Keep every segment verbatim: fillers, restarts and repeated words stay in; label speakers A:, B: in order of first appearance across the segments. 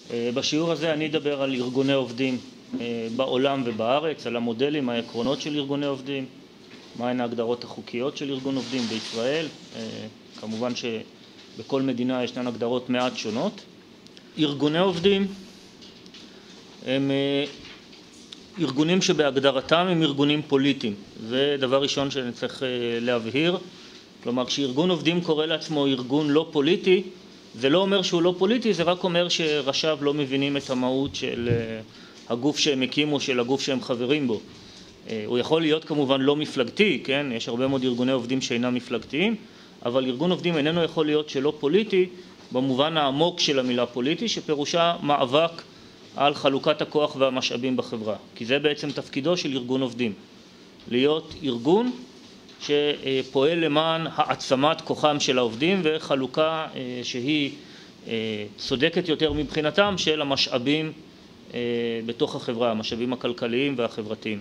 A: בשיעור הזה אני אדבר על ארגוני עובדים בעולם ובארץ, על המודלים, העקרונות של ארגוני עובדים, מהן ההגדרות החוקיות של ארגון עובדים בישראל. כמובן שבכל מדינה ישנן הגדרות מעט שונות. ארגוני עובדים הם ארגונים שבהגדרתם הם ארגונים פוליטיים. זה דבר ראשון שאני צריך להבהיר. כלומר, כשארגון עובדים קורא לעצמו ארגון לא פוליטי, זה לא אומר שהוא לא פוליטי, זה רק אומר שראשיו לא מבינים את המהות של הגוף שהם הקימו, של הגוף שהם חברים בו. הוא יכול להיות כמובן לא מפלגתי, כן? יש הרבה מאוד ארגוני עובדים שאינם מפלגתיים, אבל ארגון עובדים איננו יכול להיות שלא פוליטי, במובן העמוק של המילה פוליטי, שפירושה מאבק על חלוקת הכוח והמשאבים בחברה. כי זה בעצם תפקידו של ארגון עובדים. להיות ארגון שפועל למען העצמת כוחם של העובדים וחלוקה שהיא צודקת יותר מבחינתם של המשאבים בתוך החברה, המשאבים הכלכליים והחברתיים.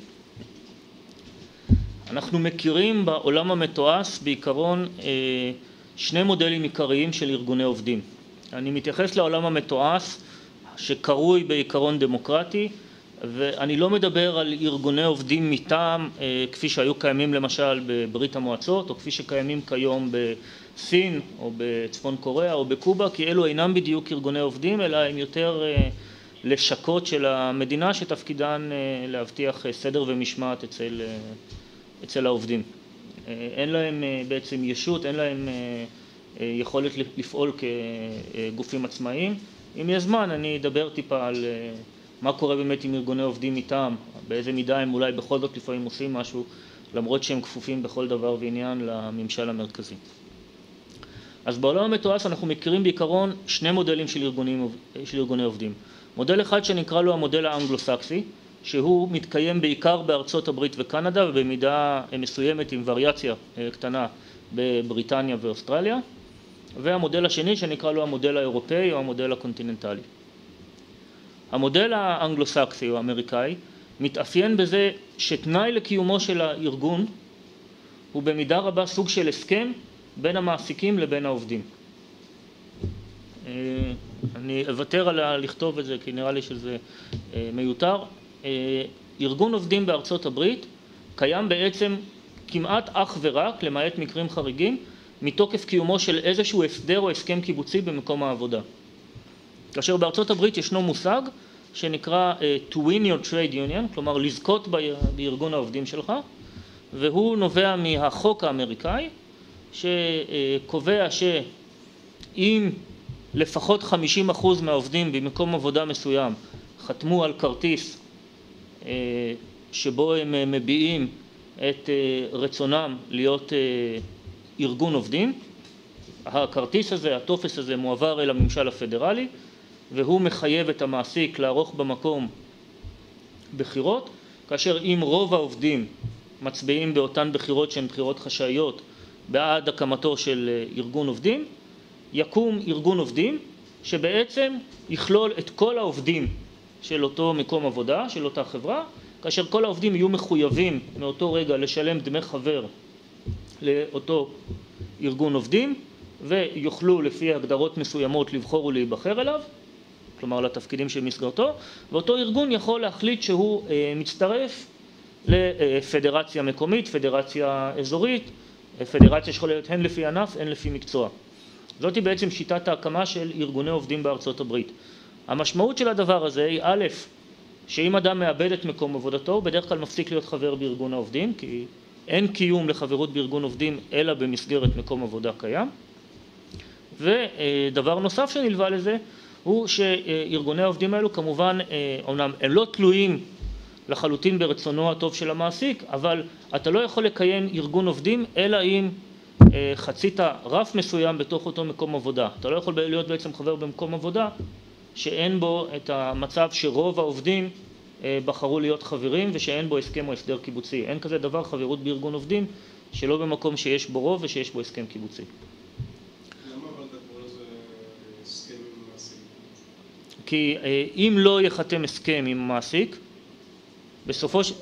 A: אנחנו מכירים בעולם המתועש בעיקרון שני מודלים עיקריים של ארגוני עובדים. אני מתייחס לעולם המתועש שקרוי בעיקרון דמוקרטי, ואני לא מדבר על ארגוני עובדים מטעם כפי שהיו קיימים למשל בברית המועצות, או כפי שקיימים כיום בסין או בצפון קוריאה או בקובה, כי אלו אינם בדיוק ארגוני עובדים, אלא הם יותר לשכות של המדינה שתפקידן להבטיח סדר ומשמעת אצל, אצל העובדים. אין להם בעצם ישות, אין להם יכולת לפעול כגופים עצמאיים. אם יש זמן אני אדבר טיפה על מה קורה באמת עם ארגוני עובדים מטעם, באיזה מידה הם אולי בכל זאת לפעמים עושים משהו, למרות שהם כפופים בכל דבר ועניין לממשל המרכזי. אז בעולם המתועש אנחנו מכירים בעיקרון שני מודלים של, ארגונים, של ארגוני עובדים. מודל אחד שנקרא לו המודל האנגלו-סקסי, שהוא מתקיים בעיקר בארצות הברית וקנדה, ובמידה מסוימת עם וריאציה קטנה בבריטניה ואוסטרליה. והמודל השני שנקרא לו המודל האירופאי או המודל הקונטיננטלי. המודל האנגלו-סקסי או האמריקאי מתאפיין בזה שתנאי לקיומו של הארגון הוא במידה רבה סוג של הסכם בין המעסיקים לבין העובדים. אני אוותר על לכתוב את זה כי נראה לי שזה מיותר. ארגון עובדים בארצות הברית קיים בעצם כמעט אך ורק, למעט מקרים חריגים, מתוקף קיומו של איזשהו הסדר או הסכם קיבוצי במקום העבודה. כאשר בארצות הברית ישנו מושג שנקרא to win your trade union, כלומר לזכות בארגון העובדים שלך, והוא נובע מהחוק האמריקאי שקובע שאם לפחות חמישים אחוז מהעובדים במקום עבודה מסוים חתמו על כרטיס שבו הם מביעים את רצונם להיות ארגון עובדים, הכרטיס הזה, הטופס הזה מועבר אל הממשל הפדרלי, והוא מחייב את המעסיק לערוך במקום בחירות, כאשר אם רוב העובדים מצביעים באותן בחירות שהן בחירות חשאיות בעד הקמתו של ארגון עובדים, יקום ארגון עובדים שבעצם יכלול את כל העובדים של אותו מקום עבודה, של אותה חברה, כאשר כל העובדים יהיו מחויבים מאותו רגע לשלם דמי חבר לאותו ארגון עובדים, ויוכלו לפי הגדרות מסוימות לבחור ולהיבחר אליו, כלומר לתפקידים שבמסגרתו, ואותו ארגון יכול להחליט שהוא מצטרף לפדרציה מקומית, פדרציה אזורית, פדרציה שיכולה להיות הן לפי ענף, הן לפי מקצוע. זאת היא בעצם שיטת ההקמה של ארגוני עובדים בארצות הברית. המשמעות של הדבר הזה היא א', שאם אדם מאבד את מקום עבודתו, הוא בדרך כלל מפסיק להיות חבר בארגון העובדים, כי אין קיום לחברות בארגון עובדים אלא במסגרת מקום עבודה קיים. ודבר נוסף שנלווה לזה הוא שארגוני העובדים האלו כמובן, אומנם הם לא תלויים לחלוטין ברצונו הטוב של המעסיק, אבל אתה לא יכול לקיים ארגון עובדים אלא אם חצית רף מסוים בתוך אותו מקום עבודה. אתה לא יכול להיות בעצם חבר במקום עבודה שאין בו את המצב שרוב העובדים בחרו להיות חברים ושאין בו הסכם או הסדר קיבוצי. אין כזה דבר חברות בארגון עובדים שלא במקום שיש בו רוב ושיש בו הסכם קיבוצי.
B: למה אבל אתה קורא לזה הסכם עם המעסיק?
A: כי אם לא יחתם הסכם עם המעסיק, בסופו של...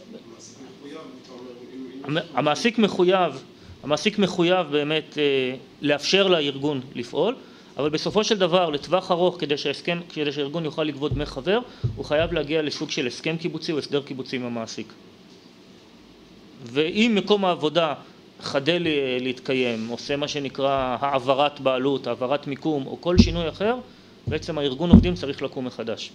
A: המעסיק מחויב, המעסיק מחויב באמת לאפשר לארגון לפעול, אבל בסופו של דבר, לטווח ארוך, כדי שההסכם, כדי שהארגון יוכל לגבות דמי חבר, הוא חייב להגיע לסוג של הסכם קיבוצי או הסדר קיבוצי עם המעסיק. ואם מקום העבודה חדל להתקיים, עושה מה שנקרא העברת בעלות, העברת מיקום או כל שינוי אחר, בעצם הארגון עובדים צריך לקום מחדש.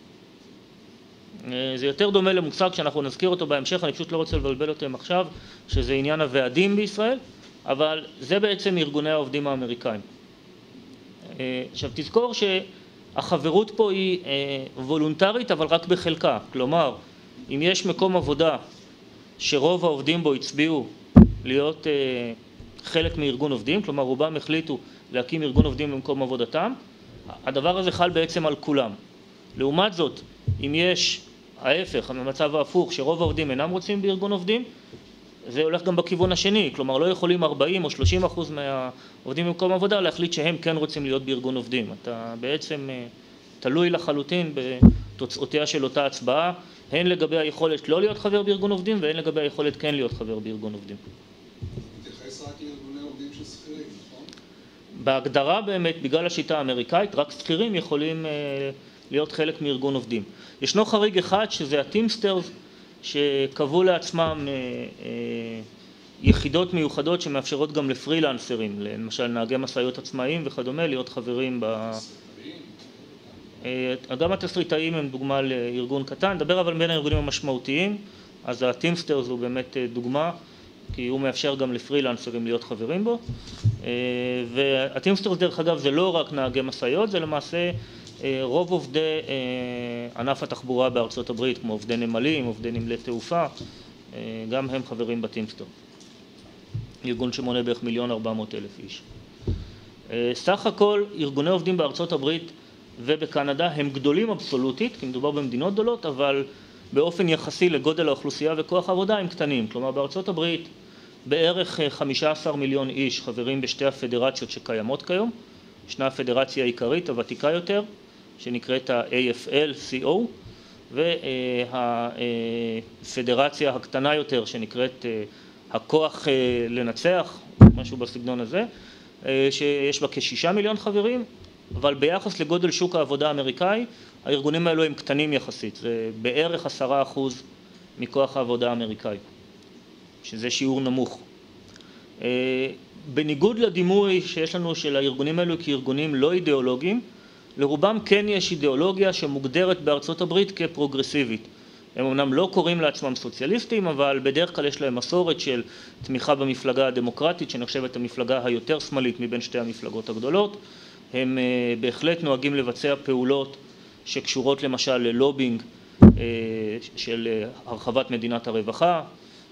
A: זה יותר דומה למושג שאנחנו נזכיר אותו בהמשך, אני פשוט לא רוצה לבלבל אתם עכשיו, שזה עניין הוועדים בישראל, אבל זה בעצם ארגוני העובדים האמריקאים. עכשיו תזכור שהחברות פה היא וולונטרית אבל רק בחלקה, כלומר אם יש מקום עבודה שרוב העובדים בו הצביעו להיות חלק מארגון עובדים, כלומר רובם החליטו להקים ארגון עובדים במקום עבודתם, הדבר הזה חל בעצם על כולם. לעומת זאת, אם יש ההפך, המצב ההפוך, שרוב העובדים אינם רוצים בארגון עובדים, זה הולך גם בכיוון השני, כלומר לא יכולים ארבעים או שלושים אחוז מהעובדים במקום עבודה להחליט שהם כן רוצים להיות בארגון עובדים. אתה בעצם תלוי לחלוטין בתוצאותיה של אותה הצבעה, הן לגבי היכולת לא להיות חבר בארגון עובדים והן לגבי היכולת כן להיות חבר בארגון עובדים.
B: מתייחס רק לארגוני עובדים של שכירים, נכון?
A: בהגדרה באמת, בגלל השיטה האמריקאית, רק שכירים יכולים להיות חלק מארגון עובדים. ישנו חריג אחד שזה הטימסטרס, שקבעו לעצמם יחידות מיוחדות שמאפשרות גם לפרילנסרים, למשל נהגי משאיות עצמאיים וכדומה, להיות חברים ב... גם התסריטאים הם דוגמה לארגון קטן, נדבר אבל בין הארגונים המשמעותיים, אז הטימסטרס הוא באמת דוגמה, כי הוא מאפשר גם לפרילנסרים להיות חברים בו, והטימסטרס דרך אגב זה לא רק נהגי משאיות, זה למעשה רוב עובדי ענף התחבורה בארצות הברית, כמו עובדי נמלים, עובדי נמלי תעופה, גם הם חברים בטימסטר. ארגון שמונה בערך מיליון ארבע מאות אלף איש. סך הכל ארגוני עובדים בארצות הברית ובקנדה הם גדולים אבסולוטית, כי מדובר במדינות גדולות, אבל באופן יחסי לגודל האוכלוסייה וכוח העבודה הם קטנים. כלומר בארצות הברית בערך חמישה עשר מיליון איש חברים בשתי הפדרציות שקיימות כיום. ישנה הפדרציה העיקרית, הוותיקה יותר, שנקראת ה-איי אף אל סי או, והפדרציה הקטנה יותר שנקראת הכוח לנצח, משהו בסגנון הזה, שיש בה כשישה מיליון חברים, אבל ביחס לגודל שוק העבודה האמריקאי, הארגונים האלו הם קטנים יחסית, זה בערך עשרה אחוז מכוח העבודה האמריקאי, שזה שיעור נמוך. בניגוד לדימוי שיש לנו של הארגונים האלו כארגונים לא אידיאולוגיים, לרובם כן יש אידיאולוגיה שמוגדרת בארצות הברית כפרוגרסיבית. הם אמנם לא קוראים לעצמם סוציאליסטים, אבל בדרך כלל יש להם מסורת של תמיכה במפלגה הדמוקרטית, שנחשבת המפלגה היותר שמאלית מבין שתי המפלגות הגדולות. הם בהחלט נוהגים לבצע פעולות שקשורות למשל ללובינג של הרחבת מדינת הרווחה,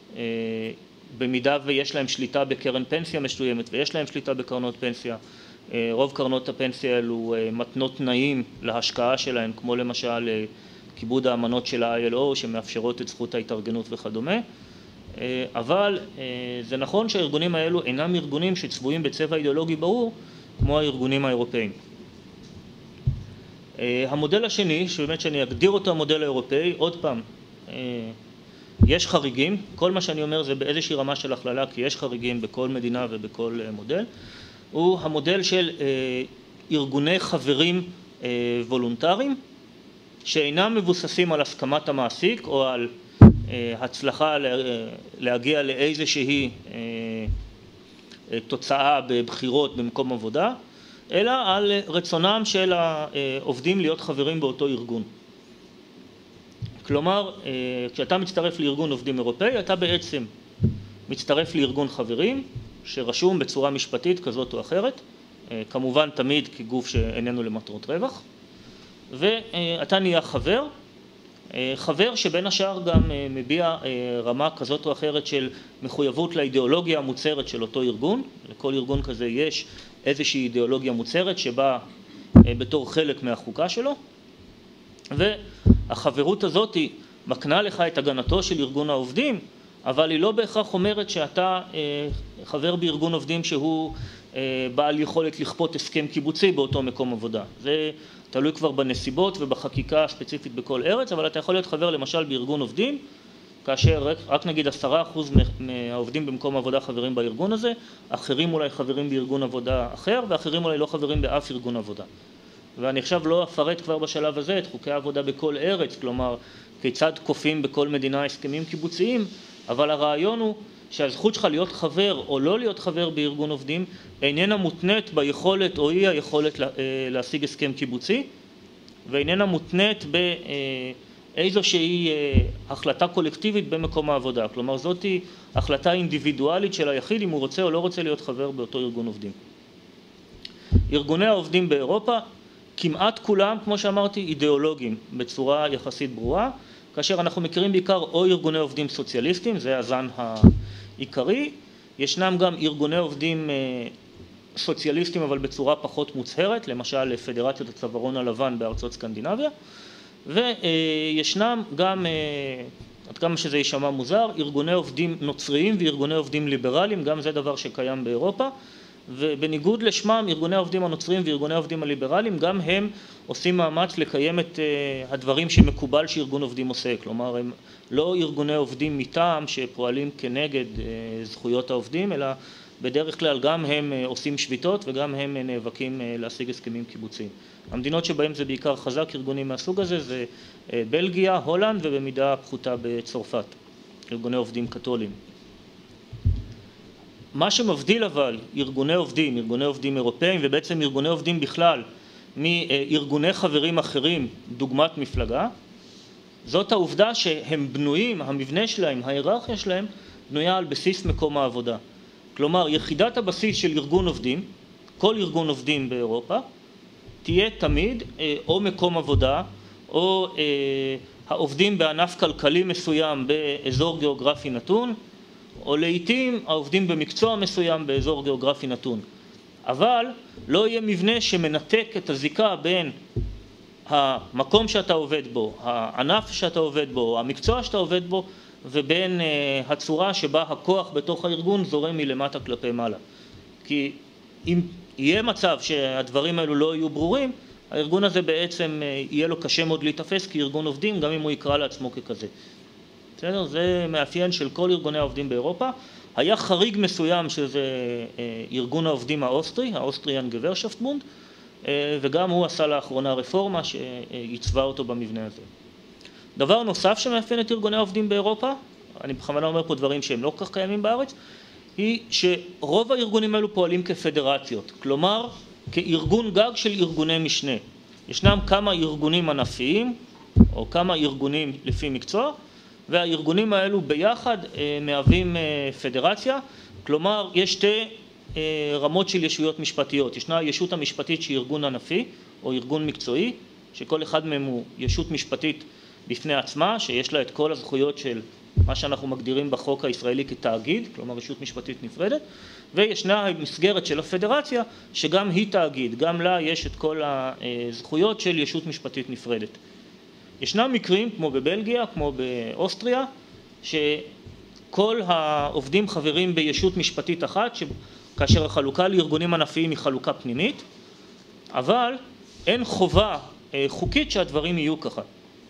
A: במידה ויש להם שליטה בקרן פנסיה מסוימת ויש להם שליטה בקרנות פנסיה. רוב קרנות הפנסיה האלו מתנות תנאים להשקעה שלהם, כמו למשל כיבוד האמנות של ה-איי אל או שמאפשרות את זכות ההתארגנות וכדומה. אבל זה נכון שהארגונים האלו אינם ארגונים שצבועים בצבע אידיאולוגי ברור כמו הארגונים האירופאים. המודל השני, שבאמת שאני אגדיר אותו המודל האירופאי, עוד פעם, יש חריגים, כל מה שאני אומר זה באיזושהי רמה של הכללה, כי יש חריגים בכל מדינה ובכל מודל, הוא המודל של ארגוני חברים וולונטריים, שאינם מבוססים על הסכמת המעסיק או על הצלחה להגיע לאיזושהי תוצאה בבחירות במקום עבודה, אלא על רצונם של העובדים להיות חברים באותו ארגון. כלומר, כשאתה מצטרף לארגון עובדים אירופאי, אתה בעצם מצטרף לארגון חברים שרשום בצורה משפטית כזאת או אחרת, כמובן תמיד כגוף שאיננו למטרות רווח, ואתה נהיה חבר, חבר שבין השאר גם מביע רמה כזאת או אחרת של מחויבות לאידיאולוגיה המוצהרת של אותו ארגון. לכל ארגון כזה יש איזושהי אידיאולוגיה מוצהרת שבאה בתור חלק מהחוקה שלו, והחברות הזאת היא מקנה לך את הגנתו של ארגון העובדים, אבל היא לא בהכרח אומרת שאתה חבר בארגון עובדים שהוא בעל יכולת לכפות הסכם קיבוצי באותו מקום עבודה. זה תלוי כבר בנסיבות ובחקיקה הספציפית בכל ארץ, אבל אתה יכול להיות חבר למשל בארגון עובדים, כאשר רק נגיד עשרה אחוז מהעובדים במקום עבודה חברים בארגון הזה, אחרים אולי חברים בארגון עבודה אחר, ואחרים אולי לא חברים באף ארגון עבודה. ואני עכשיו לא אפרט כבר בשלב הזה את חוקי העבודה בכל ארץ, כלומר, כיצד כופים בכל מדינה הסכמים קיבוציים, אבל הרעיון הוא שהזכות שלך להיות חבר או לא להיות חבר בארגון עובדים איננה מותנית ביכולת או אי היכולת להשיג הסכם קיבוצי, ואיננה מותנית באיזושהי החלטה קולקטיבית במקום העבודה. כלומר, זאת היא החלטה אינדיבידואלית של היחיד אם הוא רוצה או לא רוצה להיות חבר באותו ארגון עובדים. ארגוני העובדים באירופה, כמעט כולם, כמו שאמרתי, אידיאולוגיים בצורה יחסית ברורה, כאשר אנחנו מכירים בעיקר או ארגוני עובדים סוציאליסטיים, זה הזן העיקרי, ישנם גם ארגוני עובדים סוציאליסטים אבל בצורה פחות מוצהרת, למשל פדרציות הצווארון הלבן בארצות סקנדינביה, וישנם גם, עד כמה שזה יישמע מוזר, ארגוני עובדים נוצריים וארגוני עובדים ליברליים, גם זה דבר שקיים באירופה, ובניגוד לשמם, ארגוני העובדים הנוצריים וארגוני העובדים הליברליים, גם הם עושים מאמץ לקיים את הדברים שמקובל שארגון עובדים עושה. כלומר, הם לא ארגוני עובדים מטעם שפועלים כנגד זכויות העובדים, אלא בדרך כלל גם הם עושים שביתות וגם הם נאבקים להשיג הסכמים קיבוציים. המדינות שבהם זה בעיקר חזק, ארגונים מהסוג הזה, זה בלגיה, הולנד ובמידה פחותה בצרפת, ארגוני עובדים קתולים. מה שמבדיל אבל ארגוני עובדים, ארגוני עובדים אירופאים ובעצם ארגוני עובדים בכלל מארגוני חברים אחרים, דוגמת מפלגה, זאת העובדה שהם בנויים, המבנה שלהם, ההיררכיה שלהם, בנויה על בסיס מקום העבודה. כלומר, יחידת הבסיס של ארגון עובדים, כל ארגון עובדים באירופה, תהיה תמיד או מקום עבודה, או העובדים בענף כלכלי מסוים באזור גיאוגרפי נתון, או לעתים העובדים במקצוע מסוים באזור גיאוגרפי נתון. אבל לא יהיה מבנה שמנתק את הזיקה בין המקום שאתה עובד בו, הענף שאתה עובד בו, המקצוע שאתה עובד בו, ובין הצורה שבה הכוח בתוך הארגון זורם מלמטה כלפי מעלה. כי אם יהיה מצב שהדברים האלו לא יהיו ברורים, הארגון הזה בעצם יהיה לו קשה מאוד להתאפס כארגון עובדים, גם אם הוא יקרא לעצמו ככזה. בסדר? זה מאפיין של כל ארגוני העובדים באירופה. היה חריג מסוים שזה ארגון העובדים האוסטרי, האוסטריאן גוורשפטבונד, וגם הוא עשה לאחרונה רפורמה שיצבה אותו במבנה הזה. דבר נוסף שמאפיין את ארגוני העובדים באירופה, אני בכוונה אומר פה דברים שהם לא כל כך קיימים בארץ, היא שרוב הארגונים האלו פועלים כפדרציות, כלומר כארגון גג של ארגוני משנה. ישנם כמה ארגונים ענפיים או כמה ארגונים לפי מקצוע, והארגונים האלו ביחד מהווים פדרציה, כלומר יש שתי רמות של ישויות משפטיות. ישנה הישות המשפטית שהיא ארגון ענפי או ארגון מקצועי, שכל אחד מהם הוא ישות משפטית בפני עצמה, שיש לה את כל הזכויות של מה שאנחנו מגדירים בחוק הישראלי כתאגיד, כלומר ישות משפטית נפרדת, וישנה המסגרת של הפדרציה שגם היא תאגיד, גם לה יש את כל הזכויות של ישות משפטית נפרדת. ישנם מקרים כמו בבלגיה, כמו באוסטריה, שכל העובדים חברים בישות משפטית אחת, כאשר החלוקה לארגונים ענפיים היא חלוקה פנימית, אבל אין חובה חוקית שהדברים יהיו ככה.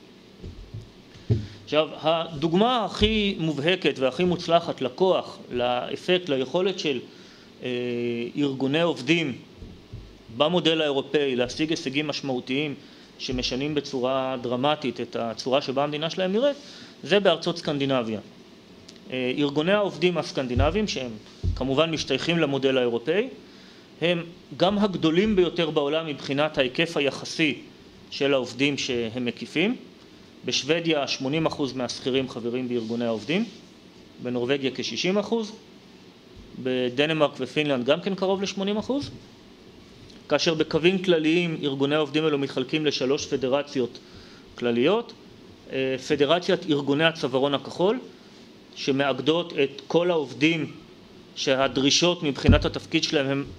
A: עכשיו, הדוגמה הכי מובהקת והכי מוצלחת לכוח, לאפקט, ליכולת של ארגוני עובדים במודל האירופאי להשיג הישגים משמעותיים שמשנים בצורה דרמטית את הצורה שבה המדינה שלהם נראית, זה בארצות סקנדינביה. ארגוני העובדים הסקנדינביים, שהם כמובן משתייכים למודל האירופאי, הם גם הגדולים ביותר בעולם מבחינת ההיקף היחסי של העובדים שהם מקיפים. בשוודיה שמונים אחוז מהשכירים חברים בארגוני העובדים, בנורווגיה כ-שישים אחוז, בדנמרק ופינלנד גם כן קרוב ל-שמונים אחוז, כאשר בקווים כלליים ארגוני העובדים האלו מתחלקים לשלוש פדרציות כלליות. פדרציית ארגוני הצווארון הכחול, שמאגדות את כל העובדים שהדרישות מבחינת התפקיד שלהם הם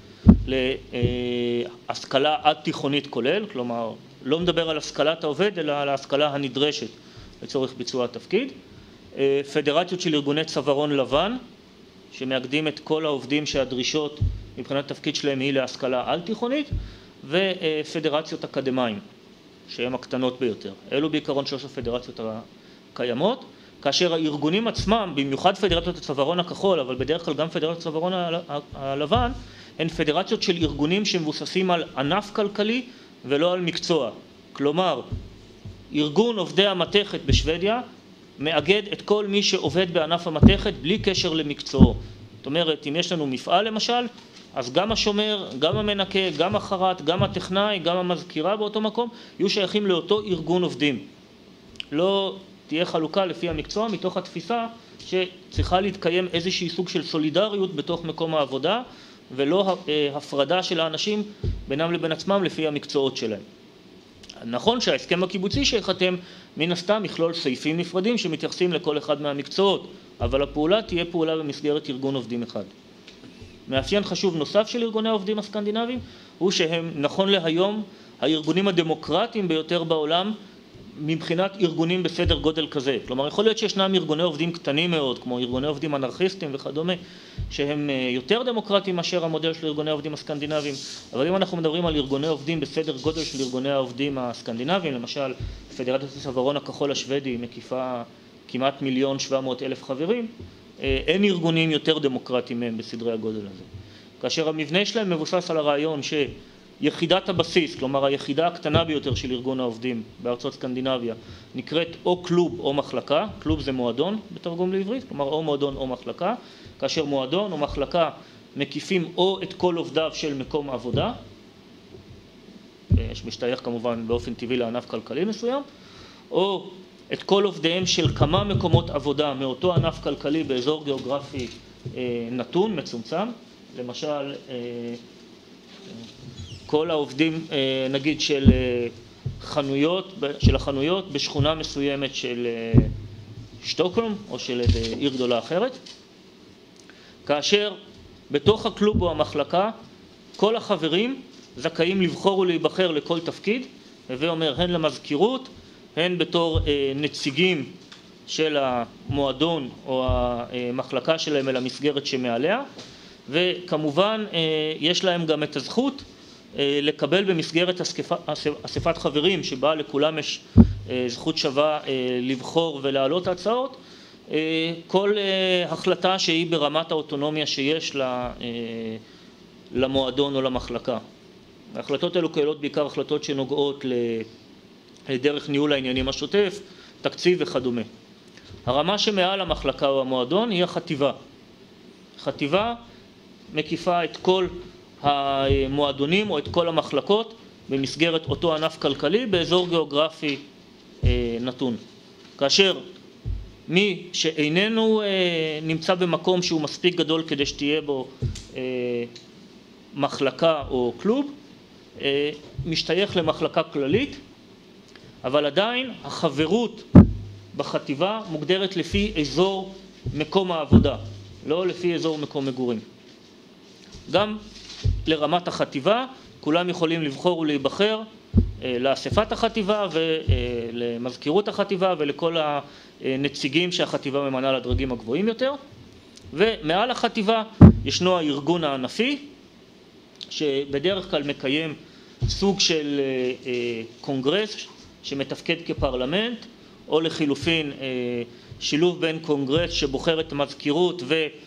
A: להשכלה עד תיכונית כולל, כלומר לא מדבר על השכלת העובד אלא על ההשכלה הנדרשת לצורך ביצוע התפקיד. פדרציות של ארגוני צווארון לבן, שמאגדים את כל העובדים שהדרישות מבחינת התפקיד שלהם היא להשכלה על תיכונית, ופדרציות אקדמיים, שהן הקטנות ביותר. אלו בעיקרון שלוש הפדרציות הקיימות. כאשר הארגונים עצמם, במיוחד פדרציות הצווארון הכחול, אבל בדרך כלל גם פדרציות הצווארון הלבן, הן פדרציות של ארגונים שמבוססים על ענף כלכלי ולא על מקצוע. כלומר, ארגון עובדי המתכת בשוודיה מאגד את כל מי שעובד בענף המתכת בלי קשר למקצועו. זאת אומרת, אם יש לנו מפעל למשל, אז גם השומר, גם המנקה, גם החרט, גם הטכנאי, גם המזכירה באותו מקום, יהיו שייכים לאותו ארגון עובדים. לא תהיה חלוקה לפי המקצוע, מתוך התפיסה שצריכה להתקיים איזושהי סוג של סולידריות בתוך מקום העבודה, ולא הפרדה של האנשים בינם לבין עצמם לפי המקצועות שלהם. נכון שההסכם הקיבוצי שיחתם מן הסתם יכלול סעיפים נפרדים שמתייחסים לכל אחד מהמקצועות, אבל הפעולה תהיה פעולה במסגרת ארגון עובדים אחד. מאפיין חשוב נוסף של ארגוני העובדים הסקנדינביים הוא שהם נכון להיום הארגונים הדמוקרטיים ביותר בעולם מבחינת ארגונים בסדר גודל כזה. כלומר, יכול להיות שישנם ארגוני עובדים קטנים מאוד, כמו ארגוני עובדים אנרכיסטים וכדומה, שהם יותר דמוקרטיים מאשר המודל של ארגוני העובדים הסקנדינביים. אבל אם אנחנו מדברים על ארגוני עובדים בסדר גודל של ארגוני העובדים הסקנדינביים, למשל, פדרציית הצווארון הכחול השוודי מקיפה כמעט מיליון שבע מאות אלף חברים, אין ארגונים יותר דמוקרטיים מהם בסדרי הגודל הזה. כאשר המבנה שלהם מבוסס על הרעיון ש... יחידת הבסיס, כלומר היחידה הקטנה ביותר של ארגון העובדים בארצות סקנדינביה, נקראת או קלוב או מחלקה. קלוב זה מועדון בתרגום לעברית, כלומר או מועדון או מחלקה, כאשר מועדון או מחלקה מקיפים או את כל עובדיו של מקום עבודה, יש משתייך כמובן באופן טבעי לענף כלכלי מסוים, או את כל עובדיהם של כמה מקומות עבודה מאותו ענף כלכלי באזור גיאוגרפי נתון, מצומצם, למשל כל העובדים, נגיד, של חנויות, של החנויות בשכונה מסוימת של שטוקהולם או של עיר גדולה אחרת. כאשר בתוך הקלוב או המחלקה כל החברים זכאים לבחור ולהיבחר לכל תפקיד, ואומר הן למזכירות, הן בתור נציגים של המועדון או המחלקה שלהם אל המסגרת שמעליה, וכמובן יש להם גם את הזכות לקבל במסגרת אספת חברים שבה לכולם יש זכות שווה לבחור ולהעלות הצעות, כל החלטה שהיא ברמת האוטונומיה שיש למועדון או למחלקה. ההחלטות האלו כוללות בעיקר החלטות שנוגעות לדרך ניהול העניינים השוטף, תקציב וכדומה. הרמה שמעל המחלקה או המועדון היא החטיבה. חטיבה מקיפה את כל המועדונים או את כל המחלקות במסגרת אותו ענף כלכלי באזור גיאוגרפי נתון. כאשר מי שאיננו נמצא במקום שהוא מספיק גדול כדי שתהיה בו מחלקה או קלוב, משתייך למחלקה כללית, אבל עדיין החברות בחטיבה מוגדרת לפי אזור מקום העבודה, לא לפי אזור מקום מגורים. גם לרמת החטיבה, כולם יכולים לבחור ולהיבחר לאספת החטיבה ולמזכירות החטיבה ולכל הנציגים שהחטיבה ממנה לדרגים הגבוהים יותר. ומעל החטיבה ישנו הארגון הענפי, שבדרך כלל מקיים סוג של קונגרס שמתפקד כפרלמנט, או לחילופין שילוב בין קונגרס שבוחר את המזכירות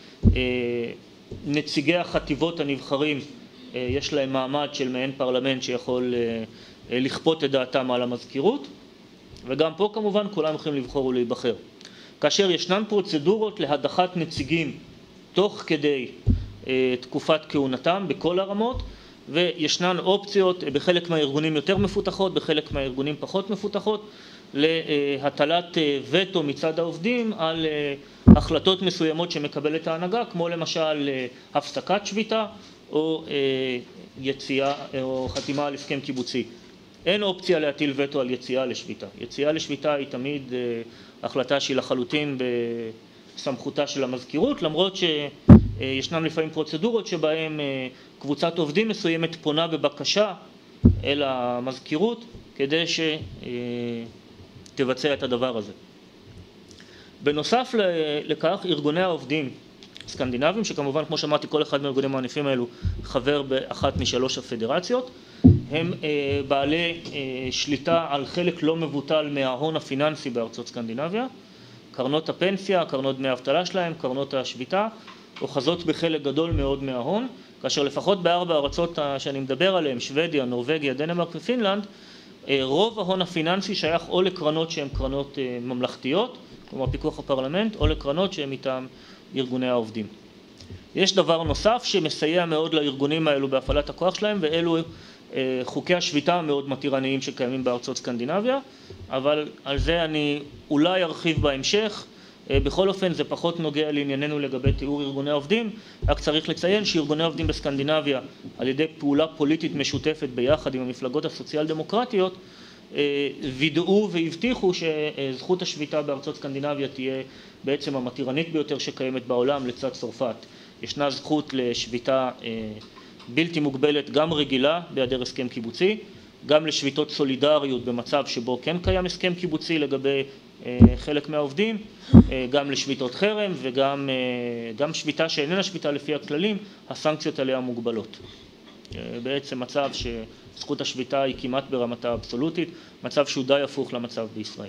A: ונציגי החטיבות הנבחרים יש להם מעמד של מעין פרלמנט שיכול לכפות את דעתם על המזכירות, וגם פה כמובן כולם יכולים לבחור ולהיבחר. כאשר ישנן פרוצדורות להדחת נציגים תוך כדי תקופת כהונתם בכל הרמות, וישנן אופציות בחלק מהארגונים יותר מפותחות, בחלק מהארגונים פחות מפותחות, להטלת וטו מצד העובדים על החלטות מסוימות שמקבלת ההנהגה, כמו למשל הפסקת שביתה או יציאה או חתימה על הסכם קיבוצי. אין אופציה להטיל וטו על יציאה לשביתה. יציאה לשביתה היא תמיד החלטה שהיא לחלוטין בסמכותה של המזכירות, למרות שישנן לפעמים פרוצדורות שבהן קבוצת עובדים מסוימת פונה בבקשה אל המזכירות כדי שתבצע את הדבר הזה. בנוסף לכך, ארגוני העובדים סקנדינביים, שכמובן כמו שאמרתי כל אחד מהארגונים הענפים האלו חבר באחת משלוש הפדרציות, הם בעלי שליטה על חלק לא מבוטל מההון הפיננסי בארצות סקנדינביה, קרנות הפנסיה, קרנות דמי האבטלה שלהם, קרנות השביתה, אוחזות בחלק גדול מאוד מההון, כאשר לפחות בארבע הארצות שאני מדבר עליהן, שוודיה, נורווגיה, דנמרק ופינלנד, רוב ההון הפיננסי שייך או לקרנות שהן קרנות ממלכתיות, כלומר פיקוח הפרלמנט, או לקרנות שהן מטעם ארגוני העובדים. יש דבר נוסף שמסייע מאוד לארגונים האלו בהפעלת הכוח שלהם, ואלו חוקי השביתה המאוד מתירניים שקיימים בארצות סקנדינביה, אבל על זה אני אולי ארחיב בהמשך. בכל אופן זה פחות נוגע לענייננו לגבי תיאור ארגוני העובדים, רק צריך לציין שארגוני העובדים בסקנדינביה על ידי פעולה פוליטית משותפת ביחד עם המפלגות הסוציאל דמוקרטיות וידאו והבטיחו שזכות השביתה בארצות סקנדינביה תהיה בעצם המתירנית ביותר שקיימת בעולם לצד צרפת. ישנה זכות לשביתה בלתי מוגבלת גם רגילה בהיעדר הסכם קיבוצי, גם לשביתות סולידריות במצב שבו כן קיים הסכם קיבוצי לגבי חלק מהעובדים, גם לשביתות חרם וגם גם שביתה שאיננה שביתה לפי הכללים, הסנקציות עליה מוגבלות. בעצם מצב שזכות השביתה היא כמעט ברמתה אבסולוטית, מצב שהוא די הפוך למצב בישראל.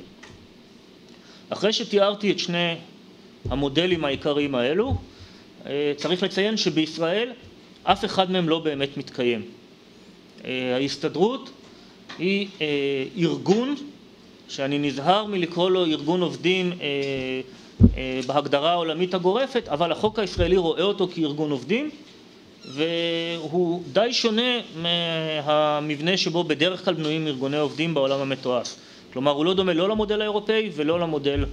A: אחרי שתיארתי את שני המודלים העיקריים האלו, צריך לציין שבישראל אף אחד מהם לא באמת מתקיים. ההסתדרות היא ארגון שאני נזהר מלקרוא לו ארגון עובדים בהגדרה העולמית הגורפת, אבל החוק הישראלי רואה אותו כארגון עובדים, והוא די שונה מהמבנה שבו בדרך כלל בנויים ארגוני עובדים בעולם המתועש. כלומר, הוא לא דומה לא למודל האירופאי ולא למודל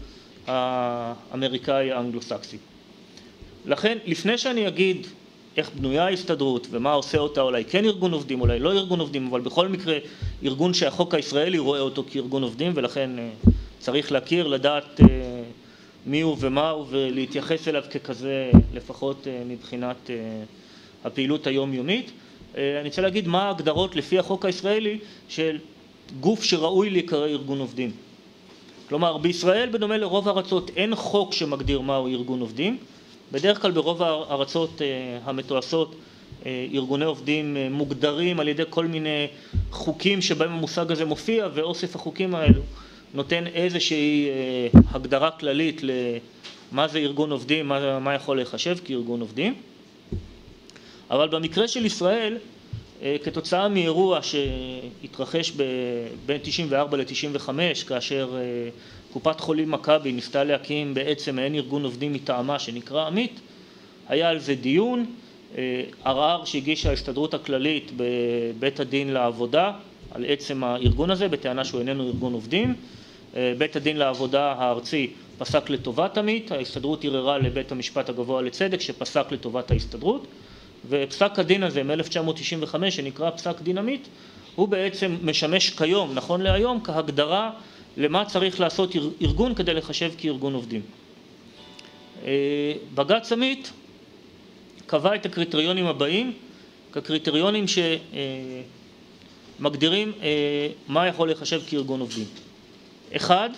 A: האמריקאי האנגלו-סקסי. לכן, לפני שאני אגיד איך בנויה ההסתדרות ומה עושה אותה, אולי כן ארגון עובדים, אולי לא ארגון עובדים, אבל בכל מקרה ארגון שהחוק הישראלי רואה אותו כארגון עובדים, ולכן צריך להכיר, לדעת מי הוא ומה הוא ולהתייחס אליו ככזה, לפחות מבחינת הפעילות היומיומית. אני רוצה להגיד מה ההגדרות לפי החוק הישראלי של גוף שראוי להיקרא ארגון עובדים. כלומר, בישראל בדומה לרוב הארצות אין חוק שמגדיר מהו ארגון עובדים. בדרך כלל ברוב הארצות המתועשות ארגוני עובדים מוגדרים על ידי כל מיני חוקים שבהם המושג הזה מופיע, ואוסף החוקים האלו נותן איזושהי הגדרה כללית למה זה ארגון עובדים, מה, מה יכול להיחשב כארגון עובדים. אבל במקרה של ישראל, כתוצאה מאירוע שהתרחש בין תשעים וארבע ל-תשעים וחמש, כאשר קופת חולים מכבי ניסתה להקים בעצם מעין ארגון עובדים מטעמה שנקרא עמית, היה על זה דיון, ערר שהגישה ההסתדרות הכללית בבית הדין לעבודה על עצם הארגון הזה, בטענה שהוא איננו ארגון עובדים. בית הדין לעבודה הארצי פסק לטובת עמית, ההסתדרות ערערה לבית המשפט הגבוה לצדק שפסק לטובת ההסתדרות, ופסק הדין הזה מ-אלף תשע מאות תשעים וחמש שנקרא פסק דין עמית, הוא בעצם משמש כיום, נכון להיום, כהגדרה למה צריך לעשות ארגון כדי לחשב כארגון עובדים. בג"ץ עמית קבע את הקריטריונים הבאים, כקריטריונים שמגדירים מה יכול לחשב כארגון עובדים. אחד,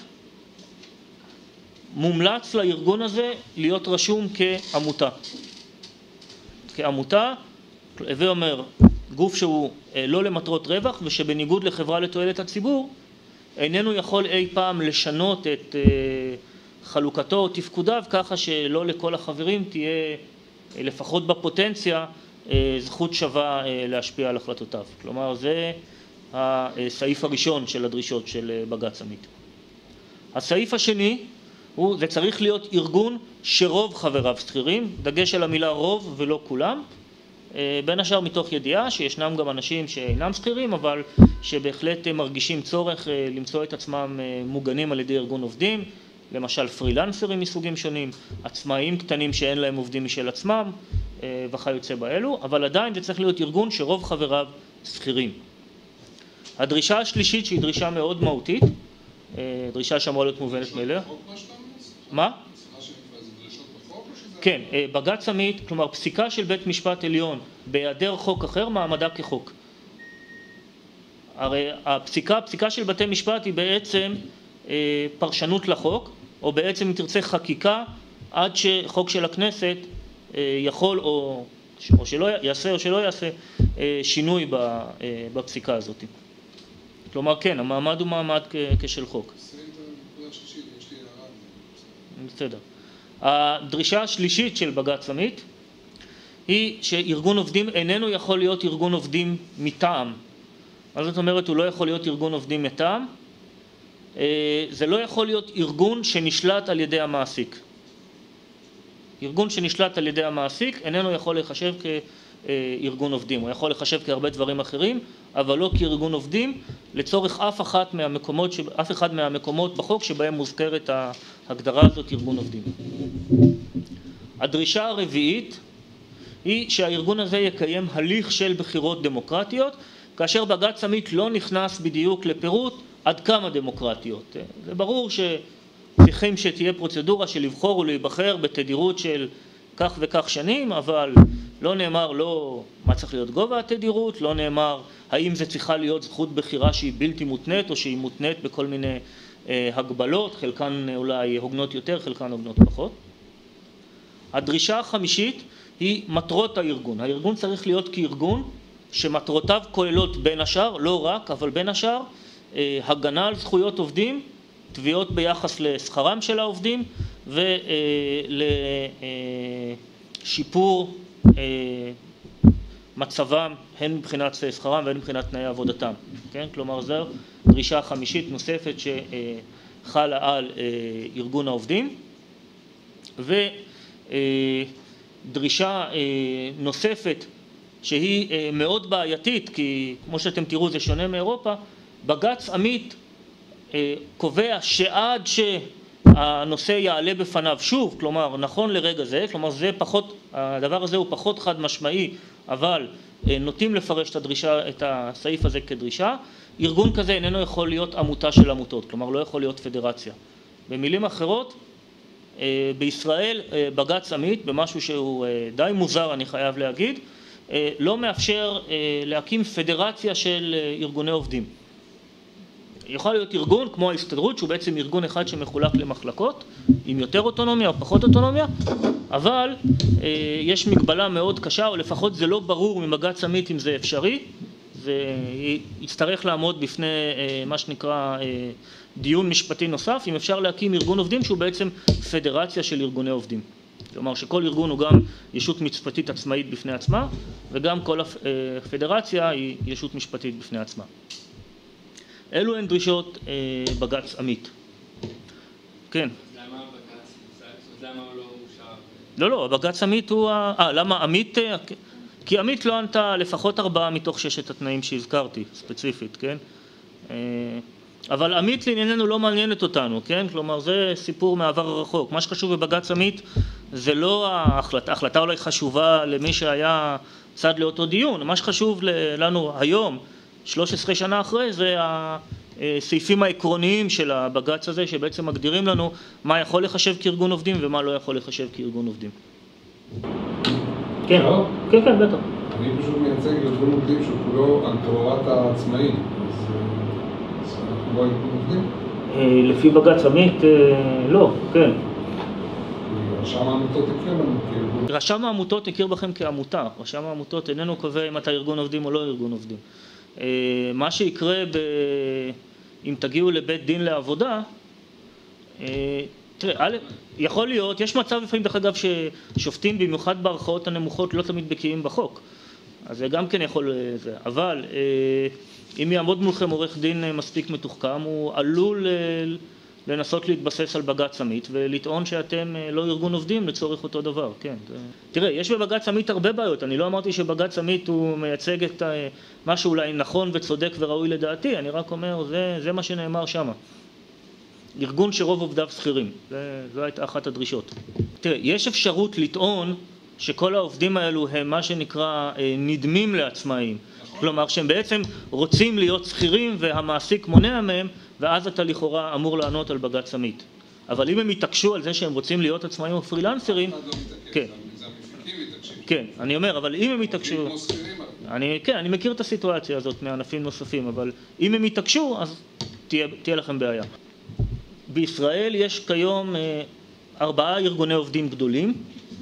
A: מומלץ לארגון הזה להיות רשום כעמותה. כעמותה, הווה אומר, גוף שהוא לא למטרות רווח ושבניגוד לחברה לתועלת הציבור, איננו יכול אי פעם לשנות את חלוקתו או תפקודיו ככה שלא לכל החברים תהיה לפחות בפוטנציה זכות שווה להשפיע על החלטותיו. כלומר, זה הסעיף הראשון של הדרישות של בג"ץ עמית. הסעיף השני הוא, זה צריך להיות ארגון שרוב חבריו שכירים, דגש על המילה רוב ולא כולם, בין השאר מתוך ידיעה שישנם גם אנשים שאינם שכירים, אבל שבהחלט מרגישים צורך למצוא את עצמם מוגנים על ידי ארגון עובדים, למשל פרילנסרים מסוגים שונים, עצמאים קטנים שאין להם עובדים משל עצמם וכיוצא באלו, אבל עדיין זה צריך להיות ארגון שרוב חבריו שכירים. הדרישה השלישית שהיא דרישה מאוד מהותית, דרישה שאמורה להיות מובנת מאליה. מה? כן, בג"ץ עמית, כלומר פסיקה של בית משפט עליון בהיעדר חוק אחר מעמדה כחוק. הרי הפסיקה, הפסיקה של בתי משפט היא בעצם פרשנות לחוק, או בעצם אם תרצה חקיקה עד שחוק של הכנסת יכול או, או שלא יעשה או שלא יעשה שינוי בפסיקה הזאת. כלומר כן, המעמד הוא מעמד כשל חוק. בסדר. הדרישה השלישית של בג"ץ עמית היא שארגון עובדים איננו יכול להיות ארגון עובדים מטעם. מה זאת אומרת, הוא לא יכול להיות ארגון עובדים מטעם? זה לא יכול להיות ארגון שנשלט על ידי המעסיק. ארגון שנשלט על ידי המעסיק איננו יכול לחשב כארגון עובדים. הוא יכול לחשב כהרבה דברים אחרים, אבל לא כארגון עובדים, לצורך אף אחת מהמקומות, אף אחד מהמקומות בחוק שבהם מוזכרת ההגדרה הזאת ארגון עובדים. הדרישה הרביעית היא שהארגון הזה יקיים הליך של בחירות דמוקרטיות, כאשר בג"ץ עמית לא נכנס בדיוק לפירוט עד כמה דמוקרטיות. זה ברור שצריכים שתהיה פרוצדורה של לבחור ולהיבחר בתדירות של כך וכך שנים, אבל לא נאמר לא מה צריך להיות גובה התדירות, לא נאמר האם זה צריכה להיות זכות בחירה שהיא בלתי מותנית או שהיא מותנית בכל מיני אה, הגבלות, חלקן אולי הוגנות יותר, חלקן הוגנות פחות. הדרישה החמישית היא מטרות הארגון. הארגון צריך להיות כארגון שמטרותיו כוללות בין השאר, לא רק, אבל בין השאר, אה, הגנה על זכויות עובדים, תביעות ביחס לשכרם של העובדים ולשיפור מצבם הן מבחינת שכרם והן מבחינת תנאי עבודתם. כן? כלומר, זו דרישה חמישית נוספת שחלה על ארגון העובדים. ודרישה נוספת שהיא מאוד בעייתית, כי כמו שאתם תראו זה שונה מאירופה, בג"ץ עמית קובע שעד שהנושא יעלה בפניו שוב, כלומר נכון לרגע זה, כלומר זה פחות, הדבר הזה הוא פחות חד משמעי, אבל נוטים לפרש את הדרישה, את הסעיף הזה כדרישה, ארגון כזה איננו יכול להיות עמותה של עמותות, כלומר לא יכול להיות פדרציה. במילים אחרות, בישראל בג"ץ עמית, במשהו שהוא די מוזר אני חייב להגיד, לא מאפשר להקים פדרציה של ארגוני עובדים. יכול להיות ארגון כמו ההסתדרות, שהוא בעצם ארגון אחד שמחולק למחלקות, עם יותר אוטונומיה או פחות אוטונומיה, אבל אה, יש מגבלה מאוד קשה, או לפחות זה לא ברור מבג"ץ עמית אם זה אפשרי, זה יצטרך לעמוד בפני אה, מה שנקרא אה, דיון משפטי נוסף, אם אפשר להקים ארגון עובדים שהוא בעצם פדרציה של ארגוני עובדים. כלומר שכל ארגון הוא גם ישות משפטית עצמאית בפני עצמה, וגם כל הפדרציה היא ישות משפטית בפני עצמה. אלו הן דרישות אה, בג"ץ עמית. כן.
C: למה בג"ץ? למה הוא לא אושר?
A: לא, לא, בג"ץ עמית הוא... אה, למה עמית? כי עמית לא ענתה לפחות ארבעה מתוך ששת התנאים שהזכרתי, ספציפית, כן? אה, אבל עמית לענייננו לא מעניינת אותנו, כן? כלומר, זה סיפור מעבר הרחוק. מה שחשוב בבג"ץ עמית זה לא ההחלטה, ההחלטה אולי חשובה למי שהיה צד לאותו דיון. מה שחשוב לנו היום, שלוש עשרה שנה אחרי, זה הסעיפים העקרוניים של הבג"ץ הזה, שבעצם מגדירים לנו מה יכול לחשב כארגון עובדים ומה לא יכול לחשב כארגון עובדים. כן, כן, כן, בטח.
D: אני פשוט מייצג ארגון עובדים שכולו על תוארת העצמאים, אז אנחנו לא ארגון עובדים?
A: לפי בג"ץ עמית, לא, כן.
D: רשם העמותות הכיר לנו כארגון.
A: רשם העמותות הכיר בכם כעמותה, רשם העמותות איננו קובע אם אתה ארגון עובדים או לא ארגון עובדים. מה שיקרה ב... אם תגיעו לבית דין לעבודה, תראה, א', יכול להיות, יש מצב לפעמים דרך אגב ששופטים במיוחד בערכאות הנמוכות לא תמיד בקיאים בחוק, אז זה גם כן יכול, זה, אבל אם יעמוד מולכם עורך דין מספיק מתוחכם, הוא עלול לנסות להתבסס על בג"ץ עמית ולטעון שאתם לא ארגון עובדים לצורך אותו דבר, כן. תראה, יש בבג"ץ עמית הרבה בעיות, אני לא אמרתי שבג"ץ עמית הוא מייצג את משהו אולי נכון וצודק וראוי לדעתי, אני רק אומר, זה, זה מה שנאמר שמה. ארגון שרוב עובדיו שכירים, זו הייתה אחת הדרישות. תראה, יש אפשרות לטעון שכל העובדים האלו הם מה שנקרא נדמים לעצמאים, כלומר שהם בעצם רוצים להיות שכירים והמעסיק מונע מהם, ואז אתה לכאורה אמור לענות על בג"ץ עמית. אבל אם הם יתעקשו על זה שהם רוצים להיות עצמאים או פרילנסרים, כן. כן, אני אומר, אבל אם הם יתעקשו, אני, כן, אני מכיר את הסיטואציה הזאת מענפים נוספים, אבל אם הם יתעקשו, אז תהיה, תהיה לכם בעיה. בישראל יש כיום ארבעה ארגוני עובדים גדולים.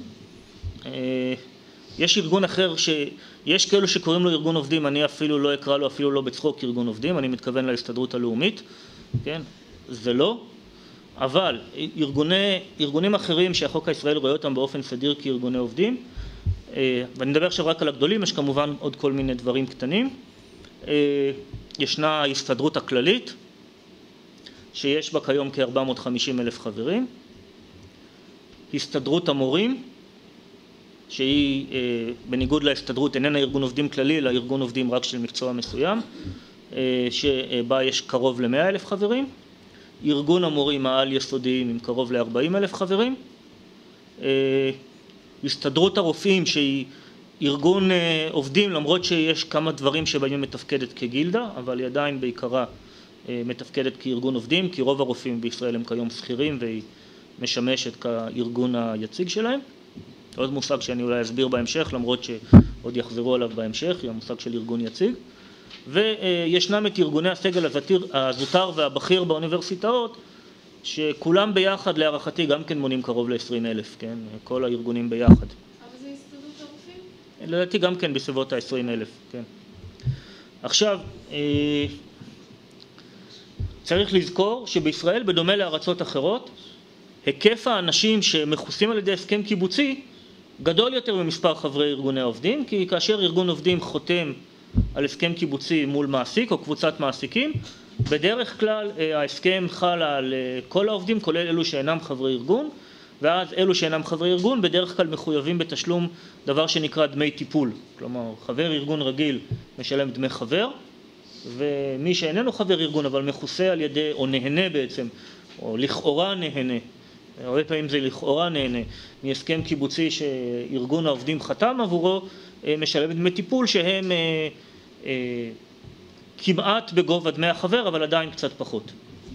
A: יש ארגון אחר שיש כאלו שקוראים לו ארגון עובדים, אני אפילו לא אקרא לו אפילו לא בצחוק ארגון עובדים, אני מתכוון להסתדרות הלאומית, כן? זה לא. אבל ארגוני, ארגונים אחרים שהחוק הישראלי רואה אותם באופן סדיר כארגוני עובדים, ואני מדבר עכשיו רק על הגדולים, יש כמובן עוד כל מיני דברים קטנים. ישנה ההסתדרות הכללית, שיש בה כיום כ-ארבע מאות וחמישים אלף חברים. הסתדרות המורים, שהיא בניגוד להסתדרות איננה ארגון עובדים כללי, אלא ארגון עובדים רק של מקצוע מסוים, שבה יש קרוב ל-מאה אלף חברים. ארגון המורים העל יסודיים עם קרוב ל-ארבעים אלף חברים. הסתדרות הרופאים שהיא ארגון עובדים, למרות שיש כמה דברים שבהם היא מתפקדת כגילדה, אבל היא עדיין בעיקרה מתפקדת כארגון עובדים, כי רוב הרופאים בישראל הם כיום שכירים והיא משמשת כארגון היציג שלהם. עוד מושג שאני אולי אסביר בהמשך, למרות שעוד יחזרו עליו בהמשך, היא המושג של ארגון יציג. וישנם את ארגוני הסגל הזוטר והבכיר באוניברסיטאות, שכולם ביחד להערכתי גם כן מונים קרוב ל-עשרים אלף, כן? כל הארגונים ביחד.
E: אבל זה הסתדרות הרופאים?
A: לדעתי גם כן בסביבות ה-עשרים אלף, כן. עכשיו, צריך לזכור שבישראל, בדומה לארצות אחרות, היקף האנשים שמכוסים על ידי הסכם קיבוצי גדול יותר ממספר חברי ארגוני העובדים, כי כאשר ארגון עובדים חותם על הסכם קיבוצי מול מעסיק או קבוצת מעסיקים, בדרך כלל ההסכם חל על כל העובדים, כולל אלו שאינם חברי ארגון, ואז אלו שאינם חברי ארגון בדרך כלל מחויבים בתשלום דבר שנקרא דמי טיפול. כלומר, חבר ארגון רגיל משלם דמי חבר, ומי שאיננו חבר ארגון אבל מכוסה על ידי, או נהנה בעצם, או לכאורה נהנה, הרבה פעמים זה לכאורה נהנה, מהסכם קיבוצי שארגון העובדים חתם עבורו, משלם דמי טיפול שהם אה, אה, כמעט בגובה דמי החבר, אבל עדיין קצת פחות.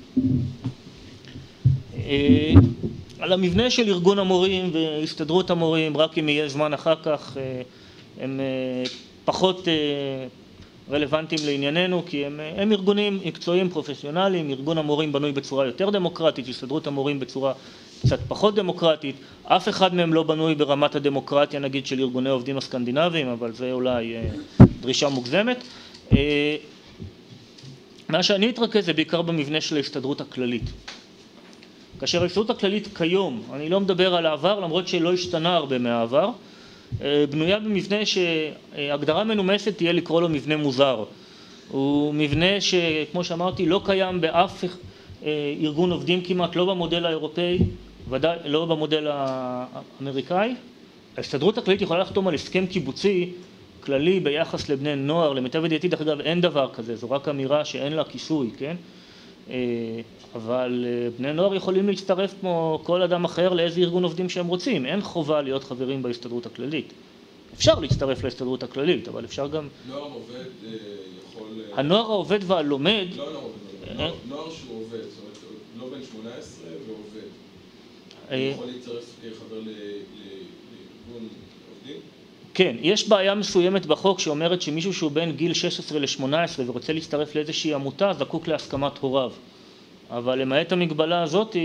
A: אה, על המבנה של ארגון המורים והסתדרות המורים, רק אם יהיה זמן אחר כך, אה, הם אה, פחות אה, רלוונטיים לענייננו, כי הם, הם ארגונים מקצועיים פרופסיונליים. ארגון המורים בנוי בצורה יותר דמוקרטית, הסתדרות המורים בצורה קצת פחות דמוקרטית. אף אחד מהם לא בנוי ברמת הדמוקרטיה נגיד של ארגוני עובדים הסקנדינביים, אבל זה אולי אה, דרישה מוגזמת. אה, מה שאני אתרכז זה בעיקר במבנה של ההסתדרות הכללית. כאשר ההסתדרות הכללית כיום, אני לא מדבר על העבר למרות שלא השתנה הרבה מהעבר, בנויה במבנה שהגדרה מנומסת תהיה לקרוא לו מבנה מוזר. הוא מבנה שכמו שאמרתי לא קיים באף ארגון עובדים כמעט, לא במודל האירופאי, ודאי לא במודל האמריקאי. ההסתדרות הכללית יכולה לחתום על הסכם קיבוצי כללי ביחס לבני נוער, למיטב ידיעתי דרך אגב אין דבר כזה, זו רק אמירה שאין לה כיסוי, כן? אבל בני נוער יכולים להצטרף כמו כל אדם אחר לאיזה ארגון עובדים שהם רוצים, אין חובה להיות חברים בהסתדרות הכללית. אפשר להצטרף להסתדרות הכללית, אבל אפשר גם...
D: נוער עובד יכול...
A: הנוער העובד והלומד...
D: לא נוער עובד, נוער, נוער שהוא עובד, זאת אומרת, לא בן שמונה עשרה ועובד. הוא יכול להצטרף כחבר לארגון עובדים?
A: כן, יש בעיה מסוימת בחוק שאומרת שמישהו שהוא בין גיל שש עשרה ל-שמונה עשרה ורוצה להצטרף לאיזושהי עמותה, זקוק להסכמת הוריו. אבל למעט המגבלה הזאת,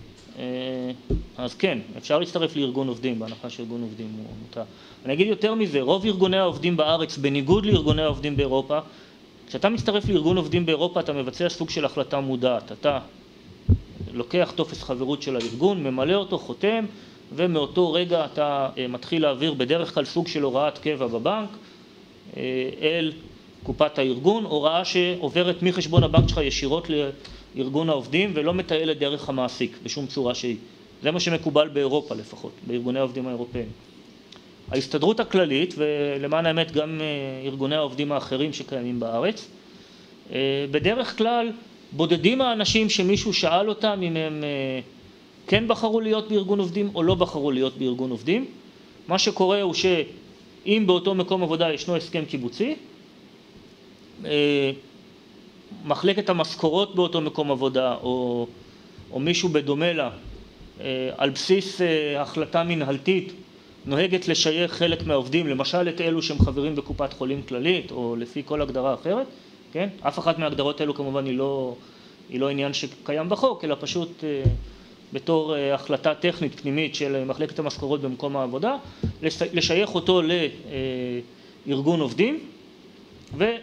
A: אז כן, אפשר להצטרף לארגון עובדים, בהנחה שארגון עובדים הוא עמותה. אני אגיד יותר מזה, רוב ארגוני העובדים בארץ, בניגוד לארגוני העובדים באירופה, כשאתה מצטרף לארגון עובדים באירופה, אתה מבצע סוג של החלטה מודעת. אתה לוקח טופס חברות של הארגון, ממלא אותו, חותם, ומאותו רגע אתה מתחיל להעביר בדרך כלל סוג של הוראת קבע בבנק אל קופת הארגון, הוראה שעוברת מחשבון הבנק שלך ישירות לארגון העובדים ולא מטיילת דרך המעסיק בשום צורה שהיא. זה מה שמקובל באירופה לפחות, בארגוני העובדים האירופאים. ההסתדרות הכללית, ולמען האמת גם ארגוני העובדים האחרים שקיימים בארץ, בדרך כלל בודדים האנשים שמישהו שאל אותם אם הם כן בחרו להיות בארגון עובדים או לא בחרו להיות בארגון עובדים. מה שקורה הוא שאם באותו מקום עבודה ישנו הסכם קיבוצי, מחלקת המשכורות באותו מקום עבודה או, או מישהו בדומה לה, על בסיס החלטה מנהלתית, נוהגת לשייך חלק מהעובדים, למשל את אלו שהם חברים בקופת חולים כללית או לפי כל הגדרה אחרת, כן? אף אחת מההגדרות האלו כמובן היא לא, היא לא עניין שקיים בחוק, אלא פשוט בתור החלטה טכנית פנימית של מחלקת המשכורות במקום העבודה, לשייך אותו לארגון עובדים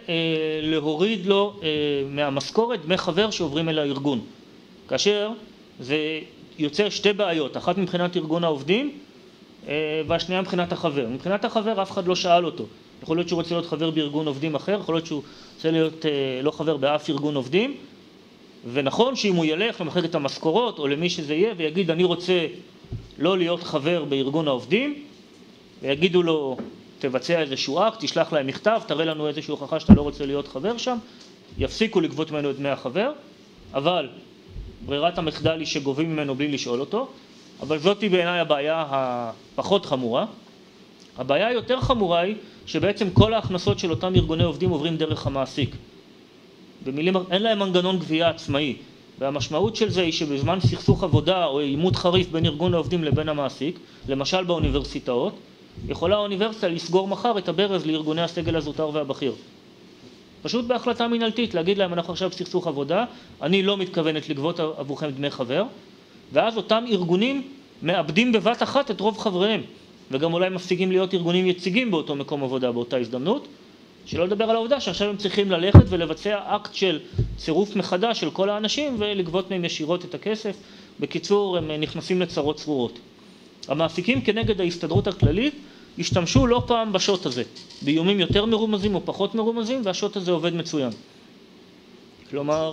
A: ולהוריד לו מהמשכורת דמי חבר שעוברים אל הארגון. כאשר זה יוצר שתי בעיות, אחת מבחינת ארגון העובדים והשנייה מבחינת החבר. מבחינת החבר אף אחד לא שאל אותו. יכול להיות שהוא רוצה להיות חבר בארגון עובדים אחר, יכול להיות שהוא רוצה להיות לא חבר באף ארגון עובדים, ונכון שאם הוא ילך למחלקת המשכורות או למי שזה יהיה ויגיד אני רוצה לא להיות חבר בארגון העובדים, ויגידו לו תבצע איזשהו אקט, תשלח להם מכתב, תראה לנו איזושהי הוכחה שאתה לא רוצה להיות חבר שם, יפסיקו לגבות ממנו את דמי החבר, אבל ברירת המחדל היא שגובים ממנו בלי לשאול אותו, אבל זאת היא בעיניי הבעיה הפחות חמורה. הבעיה היותר חמורה היא שבעצם כל ההכנסות של אותם ארגוני עובדים עוברים דרך המעסיק. במילים, אין להם מנגנון גבייה עצמאי, והמשמעות של זה היא שבזמן סכסוך עבודה או עימות חריף בין ארגון העובדים לבין המעסיק, למשל באוניברסיטאות, יכולה האוניברסיטה לסגור מחר את הברז לארגוני הסגל הזוטר והבכיר. פשוט בהחלטה מנהלתית, להגיד להם אנחנו עכשיו סכסוך עבודה, אני לא מתכוונת לגבות עבורכם דמי חבר, ואז אותם ארגונים מאבדים בבת אחת את רוב חבריהם, וגם אולי מפסיקים להיות ארגונים יציגים באותו מקום עבודה, באותה הזדמנות, שלא לדבר על העובדה שעכשיו הם צריכים ללכת ולבצע אקט של צירוף מחדש של כל האנשים ולגבות מהם ישירות את הכסף. בקיצור, הם נכנסים לצרות צרורות. המעסיקים כנגד ההסתדרות הכללית השתמשו לא פעם בשוט הזה, באיומים יותר מרומזים או פחות מרומזים, והשוט הזה עובד מצוין. כלומר,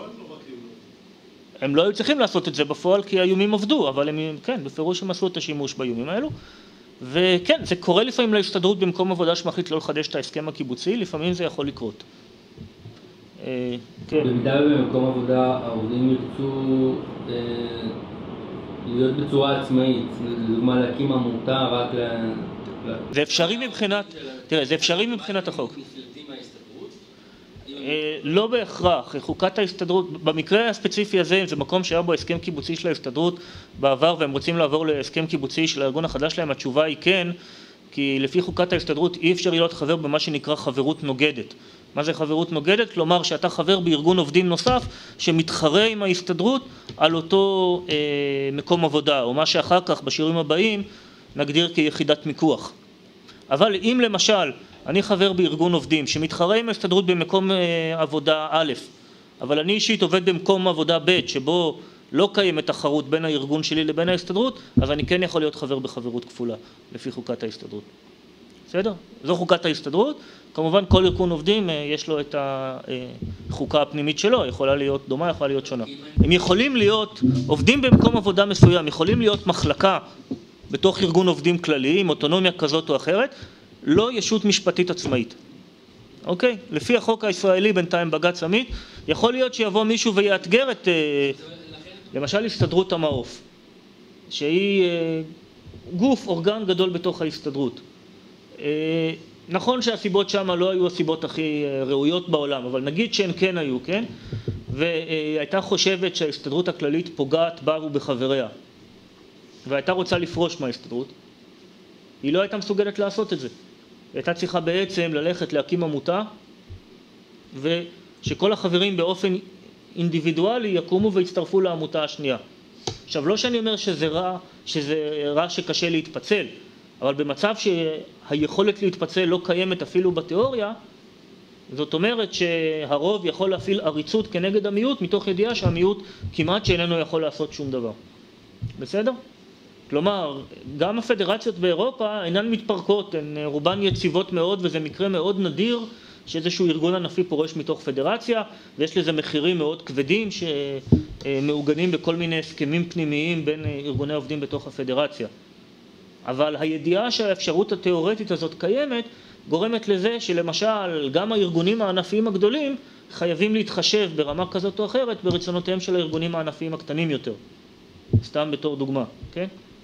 A: הם לא היו צריכים לעשות את זה בפועל כי האיומים עבדו, אבל הם, כן, בפירוש הם עשו את השימוש באיומים האלו. וכן, זה קורה לפעמים להסתדרות במקום עבודה שמחליט לא לחדש את ההסכם הקיבוצי, לפעמים זה יכול לקרות.
F: במידה ובמקום עבודה העובדים ירצו להיות בצורה עצמאית, לדוגמה להקים עמותה רק ל...
A: זה אפשרי מבחינת, תראה, זה אפשרי מבחינת החוק. לא בהכרח, חוקת ההסתדרות, במקרה הספציפי הזה, זה מקום שהיה בו הסכם קיבוצי של ההסתדרות בעבר והם רוצים לעבור להסכם קיבוצי של הארגון החדש שלהם, התשובה היא כן, כי לפי חוקת ההסתדרות אי אפשר להיות חבר במה שנקרא חברות נוגדת. מה זה חברות נוגדת? כלומר שאתה חבר בארגון עובדים נוסף שמתחרה עם ההסתדרות על אותו אה, מקום עבודה, או מה שאחר כך בשיעורים הבאים נגדיר כיחידת מיקוח. אבל אם למשל אני חבר בארגון עובדים שמתחרה עם ההסתדרות במקום עבודה א', אבל אני אישית עובד במקום עבודה ב' שבו לא קיימת תחרות בין הארגון שלי לבין ההסתדרות, אז אני כן יכול להיות חבר בחברות כפולה, לפי חוקת ההסתדרות. בסדר? זו חוקת ההסתדרות. כמובן כל ארגון עובדים יש לו את החוקה הפנימית שלו, יכולה להיות דומה, יכולה להיות שונה. הם יכולים להיות, עובדים במקום עבודה מסוים, יכולים להיות מחלקה בתוך ארגון עובדים כללי, עם אוטונומיה כזאת או אחרת, לא ישות משפטית עצמאית. אוקיי? לפי החוק הישראלי בינתיים בג"ץ עמית, יכול להיות שיבוא מישהו ויאתגר את, למשל הסתדרות המעוף, שהיא גוף, אורגן גדול בתוך ההסתדרות. נכון שהסיבות שם לא היו הסיבות הכי ראויות בעולם, אבל נגיד שהן כן היו, כן? והייתה חושבת שההסתדרות הכללית פוגעת בה ובחבריה, והייתה רוצה לפרוש מההסתדרות, היא לא הייתה מסוגלת לעשות את זה. היא הייתה צריכה בעצם ללכת להקים עמותה, ושכל החברים באופן אינדיבידואלי יקומו והצטרפו לעמותה השנייה. עכשיו, לא שאני אומר שזה רע, שזה רע שקשה להתפצל, אבל במצב שהיכולת להתפצל לא קיימת אפילו בתיאוריה, זאת אומרת שהרוב יכול להפעיל עריצות כנגד המיעוט, מתוך ידיעה שהמיעוט כמעט שאיננו יכול לעשות שום דבר. בסדר? כלומר, גם הפדרציות באירופה אינן מתפרקות, הן רובן יציבות מאוד, וזה מקרה מאוד נדיר שאיזשהו ארגון ענפי פורש מתוך פדרציה, ויש לזה מחירים מאוד כבדים שמעוגנים בכל מיני הסכמים פנימיים בין ארגוני עובדים בתוך הפדרציה. אבל הידיעה שהאפשרות התיאורטית הזאת קיימת, גורמת לזה שלמשל גם הארגונים הענפיים הגדולים חייבים להתחשב ברמה כזאת או אחרת ברצונותיהם של הארגונים הענפיים הקטנים יותר. סתם בתור דוגמה, כן?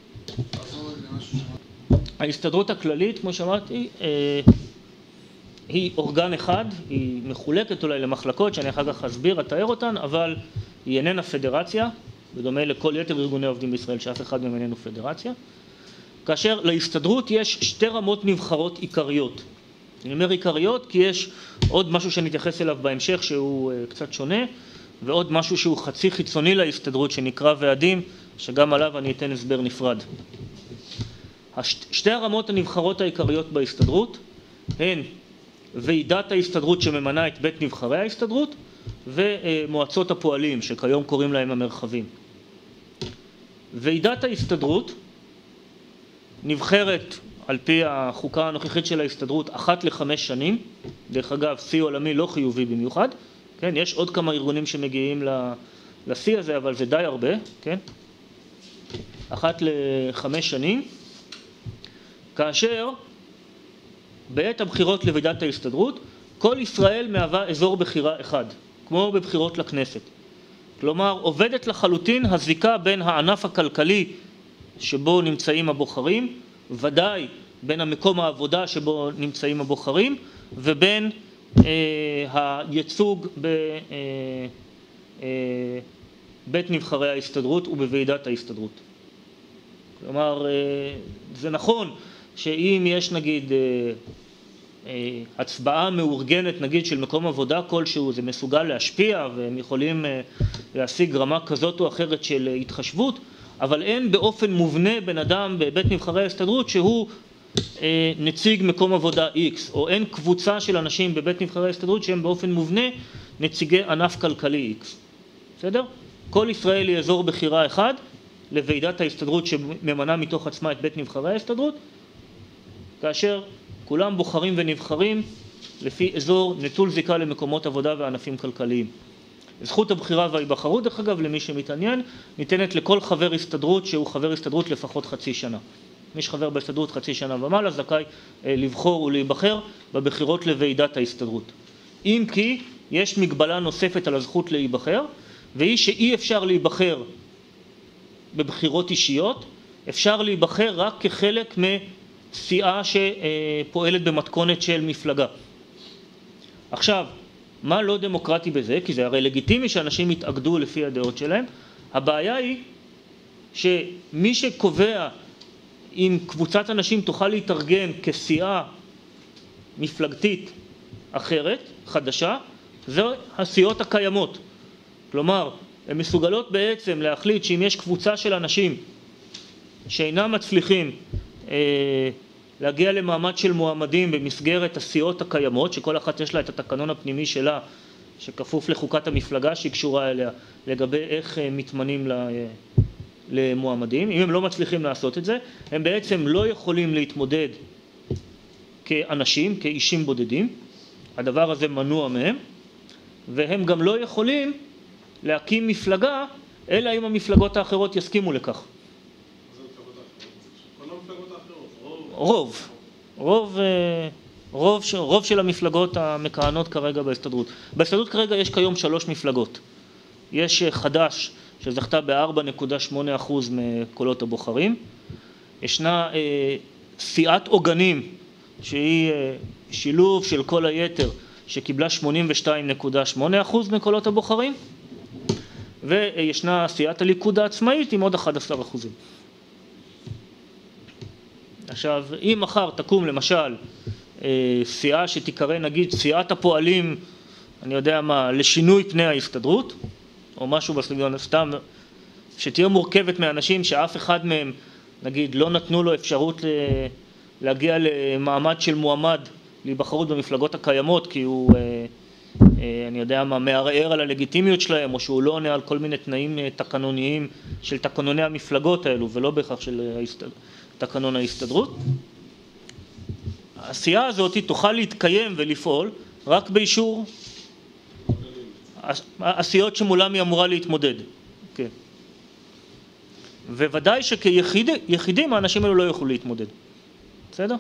A: ההסתדרות הכללית, כמו שאמרתי, היא אורגן אחד, היא מחולקת אולי למחלקות שאני אחר כך אסביר, אתאר אותן, אבל היא איננה פדרציה, בדומה לכל יתר ארגוני עובדים בישראל שאף אחד מהם איננו פדרציה. כאשר להסתדרות יש שתי רמות נבחרות עיקריות. אני אומר עיקריות כי יש עוד משהו שנתייחס אליו בהמשך שהוא קצת שונה, ועוד משהו שהוא חצי חיצוני להסתדרות שנקרא ועדים, שגם עליו אני אתן הסבר נפרד. שתי הרמות הנבחרות העיקריות בהסתדרות הן ועידת ההסתדרות שממנה את בית נבחרי ההסתדרות, ומועצות הפועלים שכיום קוראים להם המרחבים. ועידת ההסתדרות נבחרת על פי החוקה הנוכחית של ההסתדרות אחת לחמש שנים, דרך אגב שיא עולמי לא חיובי במיוחד, כן? יש עוד כמה ארגונים שמגיעים לשיא הזה, אבל זה די הרבה, כן? אחת לחמש שנים, כאשר בעת הבחירות לוועידת ההסתדרות כל ישראל מהווה אזור בחירה אחד, כמו בבחירות לכנסת. כלומר, עובדת לחלוטין הזיקה בין הענף הכלכלי שבו נמצאים הבוחרים, ודאי בין המקום העבודה שבו נמצאים הבוחרים, ובין אה, הייצוג בבית אה, אה, נבחרי ההסתדרות ובוועידת ההסתדרות. כלומר, אה, זה נכון שאם יש נגיד אה, אה, הצבעה מאורגנת נגיד של מקום עבודה כלשהו, זה מסוגל להשפיע והם יכולים אה, להשיג רמה כזאת או אחרת של התחשבות, אבל אין באופן מובנה בן אדם בבית נבחרי ההסתדרות שהוא אה, נציג מקום עבודה X, או אין קבוצה של אנשים בבית נבחרי ההסתדרות שהם באופן מובנה נציגי ענף כלכלי X. בסדר? כל ישראל היא אזור בחירה אחד לוועידת ההסתדרות שממנה מתוך עצמה את בית נבחרי ההסתדרות, כאשר כולם בוחרים ונבחרים לפי אזור נטול זיקה למקומות עבודה וענפים כלכליים. זכות הבחירה וההיבחרות, דרך אגב, למי שמתעניין, ניתנת לכל חבר הסתדרות שהוא חבר הסתדרות לפחות חצי שנה. מי שחבר בהסתדרות חצי שנה ומעלה זכאי לבחור ולהיבחר בבחירות לוועידת ההסתדרות. אם כי יש מגבלה נוספת על הזכות להיבחר, והיא שאי אפשר להיבחר בבחירות אישיות, אפשר להיבחר רק כחלק מסיעה שפועלת במתכונת של מפלגה. עכשיו, מה לא דמוקרטי בזה? כי זה הרי לגיטימי שאנשים יתאגדו לפי הדעות שלהם. הבעיה היא שמי שקובע אם קבוצת אנשים תוכל להתארגן כסיעה מפלגתית אחרת, חדשה, זה הסיעות הקיימות. כלומר, הן מסוגלות בעצם להחליט שאם יש קבוצה של אנשים שאינם מצליחים אה, להגיע למעמד של מועמדים במסגרת הסיעות הקיימות, שכל אחת יש לה את התקנון הפנימי שלה, שכפוף לחוקת המפלגה שהיא קשורה אליה, לגבי איך מתמנים למועמדים. אם הם לא מצליחים לעשות את זה, הם בעצם לא יכולים להתמודד כאנשים, כאישים בודדים. הדבר הזה מנוע מהם, והם גם לא יכולים להקים מפלגה, אלא אם המפלגות האחרות יסכימו לכך. רוב, רוב, רוב, רוב של המפלגות המכהנות כרגע בהסתדרות. בהסתדרות כרגע יש כיום שלוש מפלגות. יש חד"ש שזכתה ב-ארבע נקודה שמונה אחוז מקולות הבוחרים. ישנה אה, סיעת עוגנים שהיא אה, שילוב של כל היתר שקיבלה שמונים ושתיים נקודה שמונה אחוז מקולות הבוחרים. וישנה סיעת הליכוד העצמאית עם עוד אחד עשר אחוזים. עכשיו, אם מחר תקום למשל סיעה שתיקרא נגיד סיעת הפועלים, אני יודע מה, לשינוי פני ההסתדרות, או משהו בסגנון, סתם, שתהיה מורכבת מאנשים שאף אחד מהם, נגיד, לא נתנו לו אפשרות להגיע למעמד של מועמד להיבחרות במפלגות הקיימות, כי הוא, אני יודע מה, מערער על הלגיטימיות שלהם, או שהוא לא עונה על כל מיני תנאים תקנוניים של תקנוני המפלגות האלו, ולא בהכרח של ההסתדרות. תקנון ההסתדרות. הסיעה הזאת תוכל להתקיים ולפעול רק באישור הסיעות שמולם היא אמורה להתמודד. כן. וודאי שכיחידים האנשים האלו לא יוכלו להתמודד. בסדר?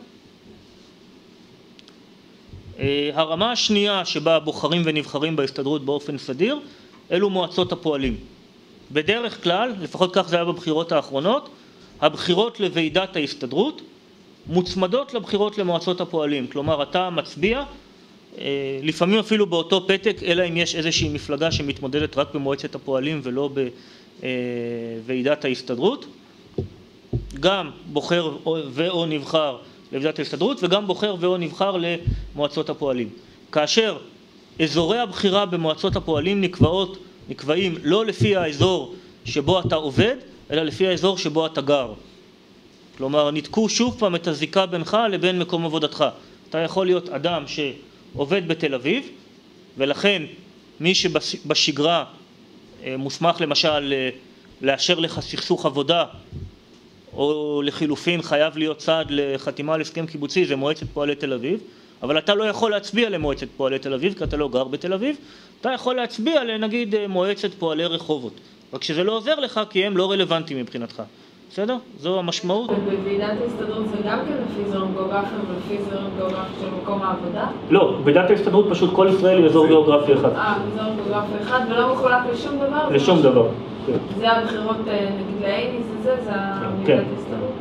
A: הרמה השנייה שבה בוחרים ונבחרים בהסתדרות באופן סדיר, אלו מועצות הפועלים. בדרך כלל, לפחות כך זה היה בבחירות האחרונות, הבחירות לוועידת ההסתדרות מוצמדות לבחירות למועצות הפועלים. כלומר, אתה מצביע, לפעמים אפילו באותו פתק, אלא אם יש איזושהי מפלגה שמתמודדת רק במועצת הפועלים ולא בוועידת ההסתדרות. גם בוחר ואו נבחר לוועידת ההסתדרות, וגם בוחר ואו נבחר למועצות הפועלים. כאשר אזורי הבחירה במועצות הפועלים נקבעות, נקבעים לא לפי האזור שבו אתה עובד, אלא לפי האזור שבו אתה גר. כלומר, ניתקו שוב פעם את הזיקה בינך לבין מקום עבודתך. אתה יכול להיות אדם שעובד בתל אביב, ולכן מי שבשגרה מוסמך למשל לאשר לך סכסוך עבודה, או לחילופין חייב להיות צעד לחתימה על הסכם קיבוצי, זה מועצת פועלי תל אביב, אבל אתה לא יכול להצביע למועצת פועלי תל אביב, כי אתה לא גר בתל אביב, אתה יכול להצביע לנגיד מועצת פועלי רחובות, רק שזה לא עוזר לך כי הם לא רלוונטיים מבחינתך. בסדר? זו המשמעות.
E: ובוועידת ההסתדרות זה גם כן לפי זרם גיאוגרפי ולפי זרם גיאוגרפי של מקום העבודה?
A: לא, בוועידת ההסתדרות פשוט כל ישראל היא אזור גיאוגרפי אחד.
E: אה, אזור גיאוגרפי אחד ולא מחולק לשום דבר?
A: לשום דבר.
E: זה הבחירות נגיד לעיני, זה זה, זה בוועידת ההסתדרות?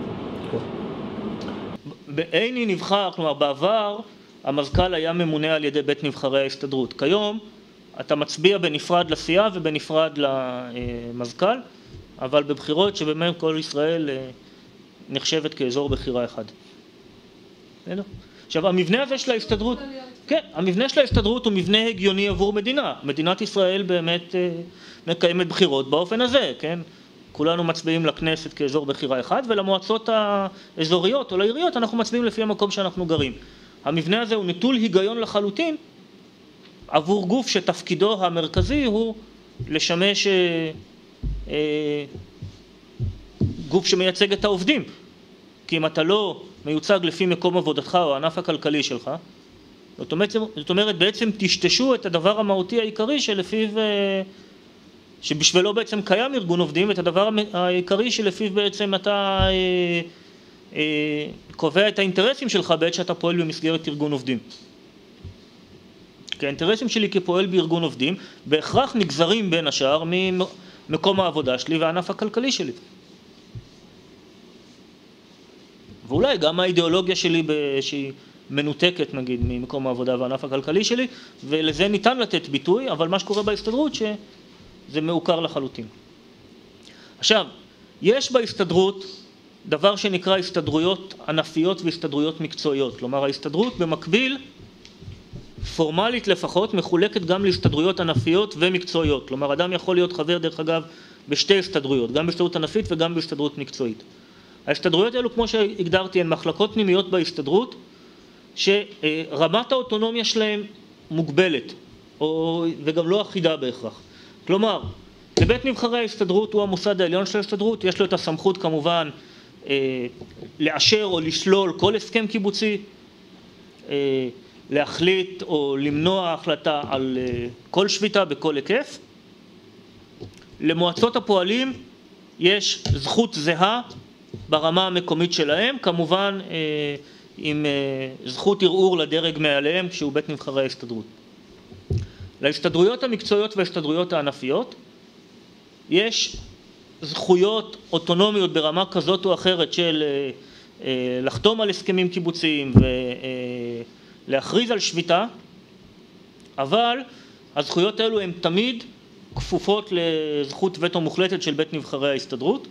A: בעיני נבחר, כלומר בעבר המזכ"ל היה ממונה על ידי בית נבחרי ההסתדרות. כיום אתה מצביע בנפרד לסיעה ובנפרד למזכ"ל, אבל בבחירות שבאמת כל ישראל נחשבת כאזור בחירה אחד. עכשיו, המבנה הזה של ההסתדרות, כן, המבנה של ההסתדרות הוא מבנה הגיוני עבור מדינה. מדינת ישראל באמת מקיימת בחירות באופן הזה, כן? כולנו מצביעים לכנסת כאזור בחירה אחד, ולמועצות האזוריות או לעיריות אנחנו מצביעים לפי המקום שאנחנו גרים. המבנה הזה הוא נטול היגיון לחלוטין עבור גוף שתפקידו המרכזי הוא לשמש אה, גוף שמייצג את העובדים. כי אם אתה לא מיוצג לפי מקום עבודתך או הענף הכלכלי שלך, זאת אומרת, זאת אומרת בעצם תשתשו את הדבר המהותי העיקרי שלפיו, אה, שבשבילו בעצם קיים ארגון עובדים, ואת הדבר העיקרי שלפיו בעצם אתה אה, אה, קובע את האינטרסים שלך בעת שאתה פועל במסגרת ארגון עובדים. כי האינטרסים שלי כפועל בארגון עובדים בהכרח נגזרים בין השאר ממקום העבודה שלי והענף הכלכלי שלי. ואולי גם האידיאולוגיה שלי שהיא מנותקת נגיד ממקום העבודה והענף הכלכלי שלי, ולזה ניתן לתת ביטוי, אבל מה שקורה בהסתדרות שזה מעוקר לחלוטין. עכשיו, יש בהסתדרות דבר שנקרא הסתדרויות ענפיות והסתדרויות מקצועיות. כלומר, ההסתדרות במקביל, פורמלית לפחות, מחולקת גם להסתדרויות ענפיות ומקצועיות. כלומר, אדם יכול להיות חבר דרך אגב בשתי הסתדרויות, גם בהסתדרות ענפית וגם בהסתדרות מקצועית. ההסתדרויות האלו, כמו שהגדרתי, הן מחלקות פנימיות בהסתדרות, שרמת האוטונומיה שלהן מוגבלת, או, וגם לא אחידה בהכרח. כלומר, לבית נבחרי ההסתדרות הוא המוסד העליון של ההסתדרות, יש לו את הסמכות כמובן אה, לאשר או לשלול כל הסכם קיבוצי, אה, להחליט או למנוע החלטה על אה, כל שביתה בכל היקף. למועצות הפועלים יש זכות זהה ברמה המקומית שלהם, כמובן אה, עם אה, זכות ערעור לדרג מעליהם כשהוא בית נבחרי ההסתדרות. להסתדרויות המקצועיות וההסתדרויות הענפיות יש זכויות אוטונומיות ברמה כזאת או אחרת של אה, אה, לחתום על הסכמים קיבוציים ולהכריז על שביתה, אבל הזכויות האלו הן תמיד כפופות לזכות וטו מוחלטת של בית נבחרי ההסתדרות,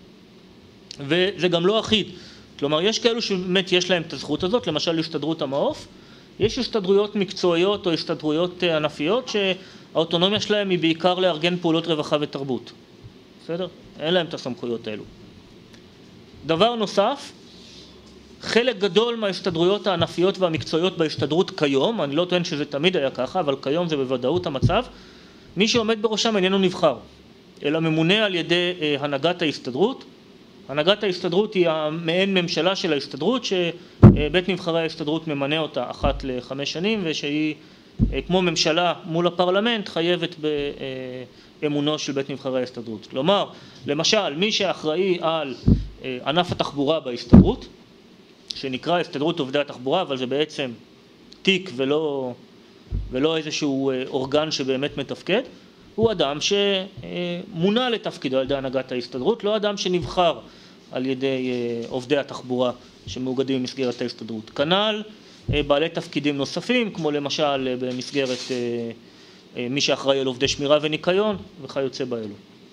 A: וזה גם לא אחיד. כלומר, יש כאלו שבאמת יש להם את הזכות הזאת, למשל הסתדרות המעוף, יש הסתדרויות מקצועיות או הסתדרויות ענפיות שהאוטונומיה שלהם היא בעיקר לארגן פעולות רווחה ותרבות. בסדר? אין להם את הסמכויות האלו. דבר נוסף, חלק גדול מההסתדרויות הענפיות והמקצועיות בהסתדרות כיום, אני לא טוען שזה תמיד היה ככה, אבל כיום זה בוודאות המצב, מי שעומד בראשם איננו נבחר, אלא ממונה על ידי הנהגת ההסתדרות. הנהגת ההסתדרות היא המעין ממשלה של ההסתדרות, שבית נבחרי ההסתדרות ממנה אותה אחת לחמש שנים, ושהיא כמו ממשלה מול הפרלמנט חייבת באמונו של בית נבחרי ההסתדרות. כלומר, למשל, מי שאחראי על ענף התחבורה בהסתדרות, שנקרא הסתדרות עובדי התחבורה, אבל זה בעצם תיק ולא, ולא איזשהו אורגן שבאמת מתפקד, הוא אדם שמונה לתפקידו על ידי הנהגת ההסתדרות, לא אדם שנבחר על ידי עובדי התחבורה שמאוגדים במסגרת ההסתדרות. כנ"ל בעלי תפקידים נוספים, כמו למשל במסגרת מי שאחראי על עובדי שמירה וניקיון וכיוצא באלו.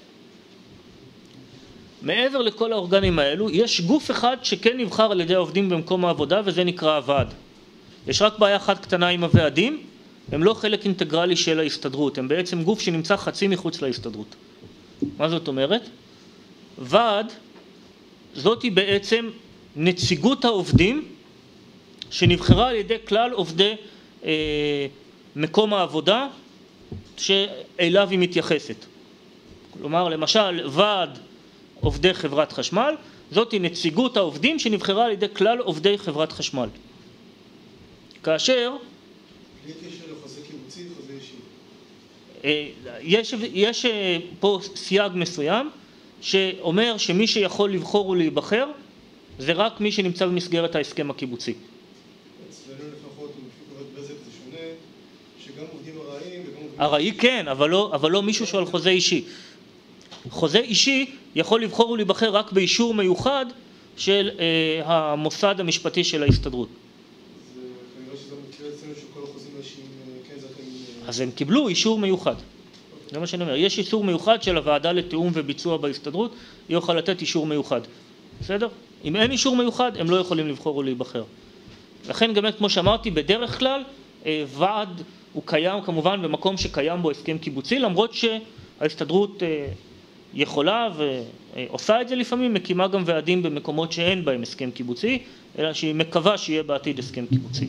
A: מעבר לכל האורגנים האלו, יש גוף אחד שכן נבחר על ידי העובדים במקום העבודה, וזה נקרא הוועד. יש רק בעיה אחת קטנה עם הוועדים, הם לא חלק אינטגרלי של ההסתדרות, הם בעצם גוף שנמצא חצי מחוץ להסתדרות. מה זאת אומרת? ועד, זאת היא בעצם נציגות העובדים שנבחרה על ידי כלל עובדי אה, מקום העבודה שאליו היא מתייחסת. כלומר, למשל, ועד עובדי חברת חשמל, זאת היא נציגות העובדים שנבחרה על ידי כלל עובדי חברת חשמל. כאשר...
B: בלי קשר לחוזה קיבוצי וחוזה אישי.
A: יש, יש פה סייג מסוים שאומר שמי שיכול לבחור ולהיבחר זה רק מי שנמצא במסגרת ההסכם הקיבוצי.
B: אצלנו לפחות, לפי קורת בזק זה שונה, שגם עובדים ארעיים וגם עובדים...
A: ארעי כן, אבל לא, אבל לא מישהו שעל חוזה אישי. חוזה אישי יכול לבחור ולהיבחר רק באישור מיוחד של אה, המוסד המשפטי של ההסתדרות.
B: אז כנראה שזה מקרה אצלנו שכל החוזים האישיים כן זכאים...
A: אז הם קיבלו אישור מיוחד. זה מה שאני אומר. יש אישור מיוחד של הוועדה לתיאום וביצוע בהסתדרות, היא יוכל לתת אישור מיוחד. בסדר? אם אין אישור מיוחד, הם לא יכולים לבחור ולהיבחר. לכן גם כמו שאמרתי, בדרך כלל אה, ועד הוא קיים כמובן במקום שקיים בו הסכם קיבוצי, למרות שההסתדרות אה, יכולה ועושה את זה לפעמים, מקימה גם ועדים במקומות שאין בהם הסכם קיבוצי, אלא שהיא מקווה שיהיה בעתיד הסכם קיבוצי.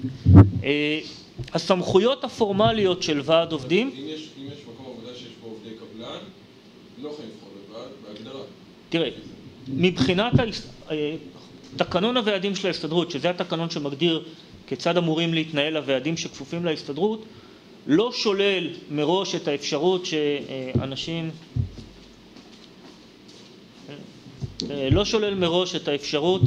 A: הסמכויות הפורמליות של ועד עובדים...
D: אם יש, אם יש מקום עבודה שיש פה עובדי קבלן, לא יכולים לבחור בוועד, בהגדרה.
A: תראה, מבחינת תקנון הוועדים של ההסתדרות, שזה התקנון שמגדיר כיצד אמורים להתנהל הוועדים שכפופים להסתדרות, לא שולל מראש את האפשרות שאנשים... לא שולל מראש את האפשרות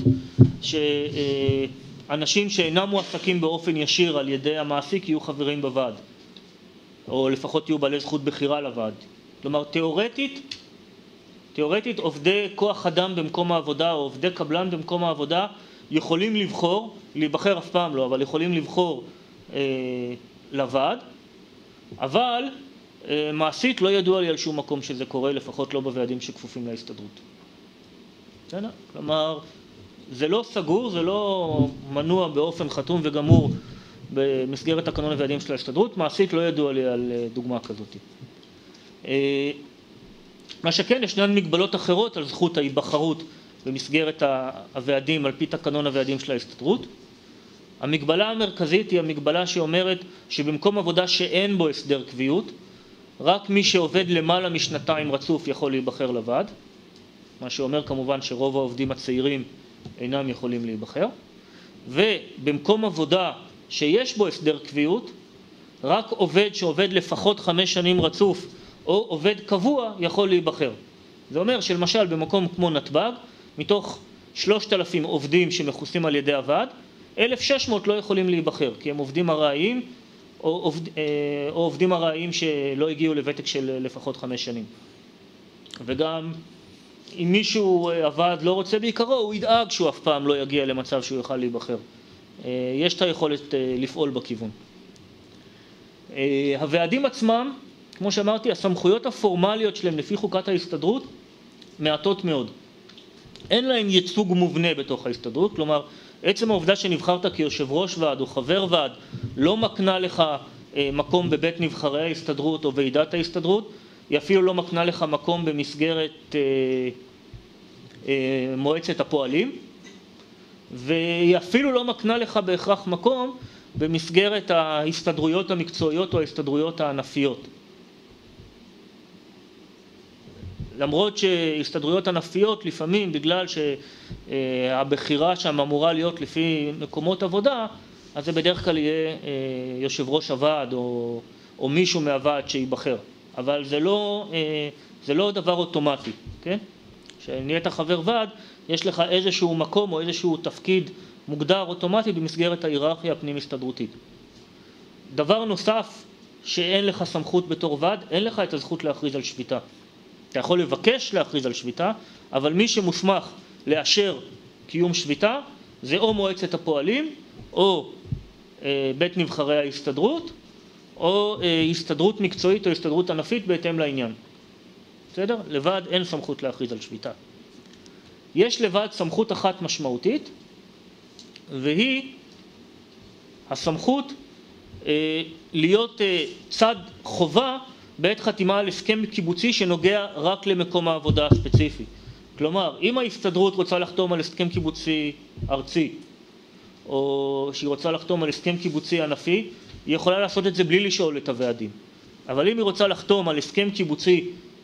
A: שאנשים שאינם מועסקים באופן ישיר על ידי המעסיק יהיו חברים בוועד, או לפחות יהיו בעלי זכות בחירה לוועד. כלומר, תיאורטית, תיאורטית עובדי כוח אדם במקום העבודה או עובדי קבלן במקום העבודה יכולים לבחור, להיבחר אף פעם לא, אבל יכולים לבחור אה, לוועד, אבל אה, מעשית לא ידוע לי על שום מקום שזה קורה, לפחות לא בוועדים שכפופים להסתדרות. בסדר? כלומר, זה לא סגור, זה לא מנוע באופן חתום וגמור במסגרת תקנון הוועדים של ההסתדרות, מעשית לא ידוע לי על דוגמה כזאת. מה שכן, ישנן מגבלות אחרות על זכות ההיבחרות במסגרת הוועדים על פי תקנון הוועדים של ההסתדרות. המגבלה המרכזית היא המגבלה שאומרת שבמקום עבודה שאין בו הסדר קביעות, רק מי שעובד למעלה משנתיים רצוף יכול להיבחר לוועד, מה שאומר כמובן שרוב העובדים הצעירים אינם יכולים להיבחר, ובמקום עבודה שיש בו הסדר קביעות, רק עובד שעובד לפחות חמש שנים רצוף או עובד קבוע יכול להיבחר. זה אומר שלמשל במקום כמו נתב"ג, מתוך שלושת אלפים עובדים שמכוסים על ידי הוועד, אלף ושש מאות לא יכולים להיבחר, כי הם עובדים ארעיים או, עובד, או עובדים ארעיים שלא הגיעו לוותק של לפחות חמש שנים. וגם אם מישהו הוועד לא רוצה בעיקרו, הוא ידאג שהוא אף פעם לא יגיע למצב שהוא יוכל להיבחר. יש את היכולת לפעול בכיוון. הוועדים עצמם, כמו שאמרתי, הסמכויות הפורמליות שלהם לפי חוקת ההסתדרות מעטות מאוד. אין להם ייצוג מובנה בתוך ההסתדרות, כלומר, עצם העובדה שנבחרת כיושב ראש ועד או חבר ועד לא מקנה לך מקום בבית נבחרי ההסתדרות או ועידת ההסתדרות, היא אפילו לא מקנה לך מקום במסגרת אה, אה, מועצת הפועלים, והיא אפילו לא מקנה לך בהכרח מקום במסגרת ההסתדרויות המקצועיות או ההסתדרויות הענפיות. למרות שהסתדרויות ענפיות לפעמים, בגלל שהבחירה שם אמורה להיות לפי מקומות עבודה, אז זה בדרך כלל יהיה אה, יושב ראש הוועד או, או מישהו מהוועד שיבחר. אבל זה לא, זה לא דבר אוטומטי, כן? כשנהיית חבר ועד, יש לך איזשהו מקום או איזשהו תפקיד מוגדר אוטומטי במסגרת ההיררכיה הפנים-הסתדרותית. דבר נוסף שאין לך סמכות בתור ועד, אין לך את הזכות להכריז על שביתה. אתה יכול לבקש להכריז על שביתה, אבל מי שמוסמך לאשר קיום שביתה, זה או מועצת הפועלים, או אה, בית נבחרי ההסתדרות, או הסתדרות מקצועית או הסתדרות ענפית בהתאם לעניין. בסדר? לבד אין סמכות להכריז על שביתה. יש לבד סמכות אחת משמעותית, והיא הסמכות אה, להיות אה, צד חובה בעת חתימה על הסכם קיבוצי שנוגע רק למקום העבודה הספציפי. כלומר, אם ההסתדרות רוצה לחתום על הסכם קיבוצי ארצי, או שהיא רוצה לחתום על הסכם קיבוצי ענפי, היא יכולה לעשות את זה בלי לשאול את הוועדים. אבל אם היא רוצה לחתום על הסכם קיבוצי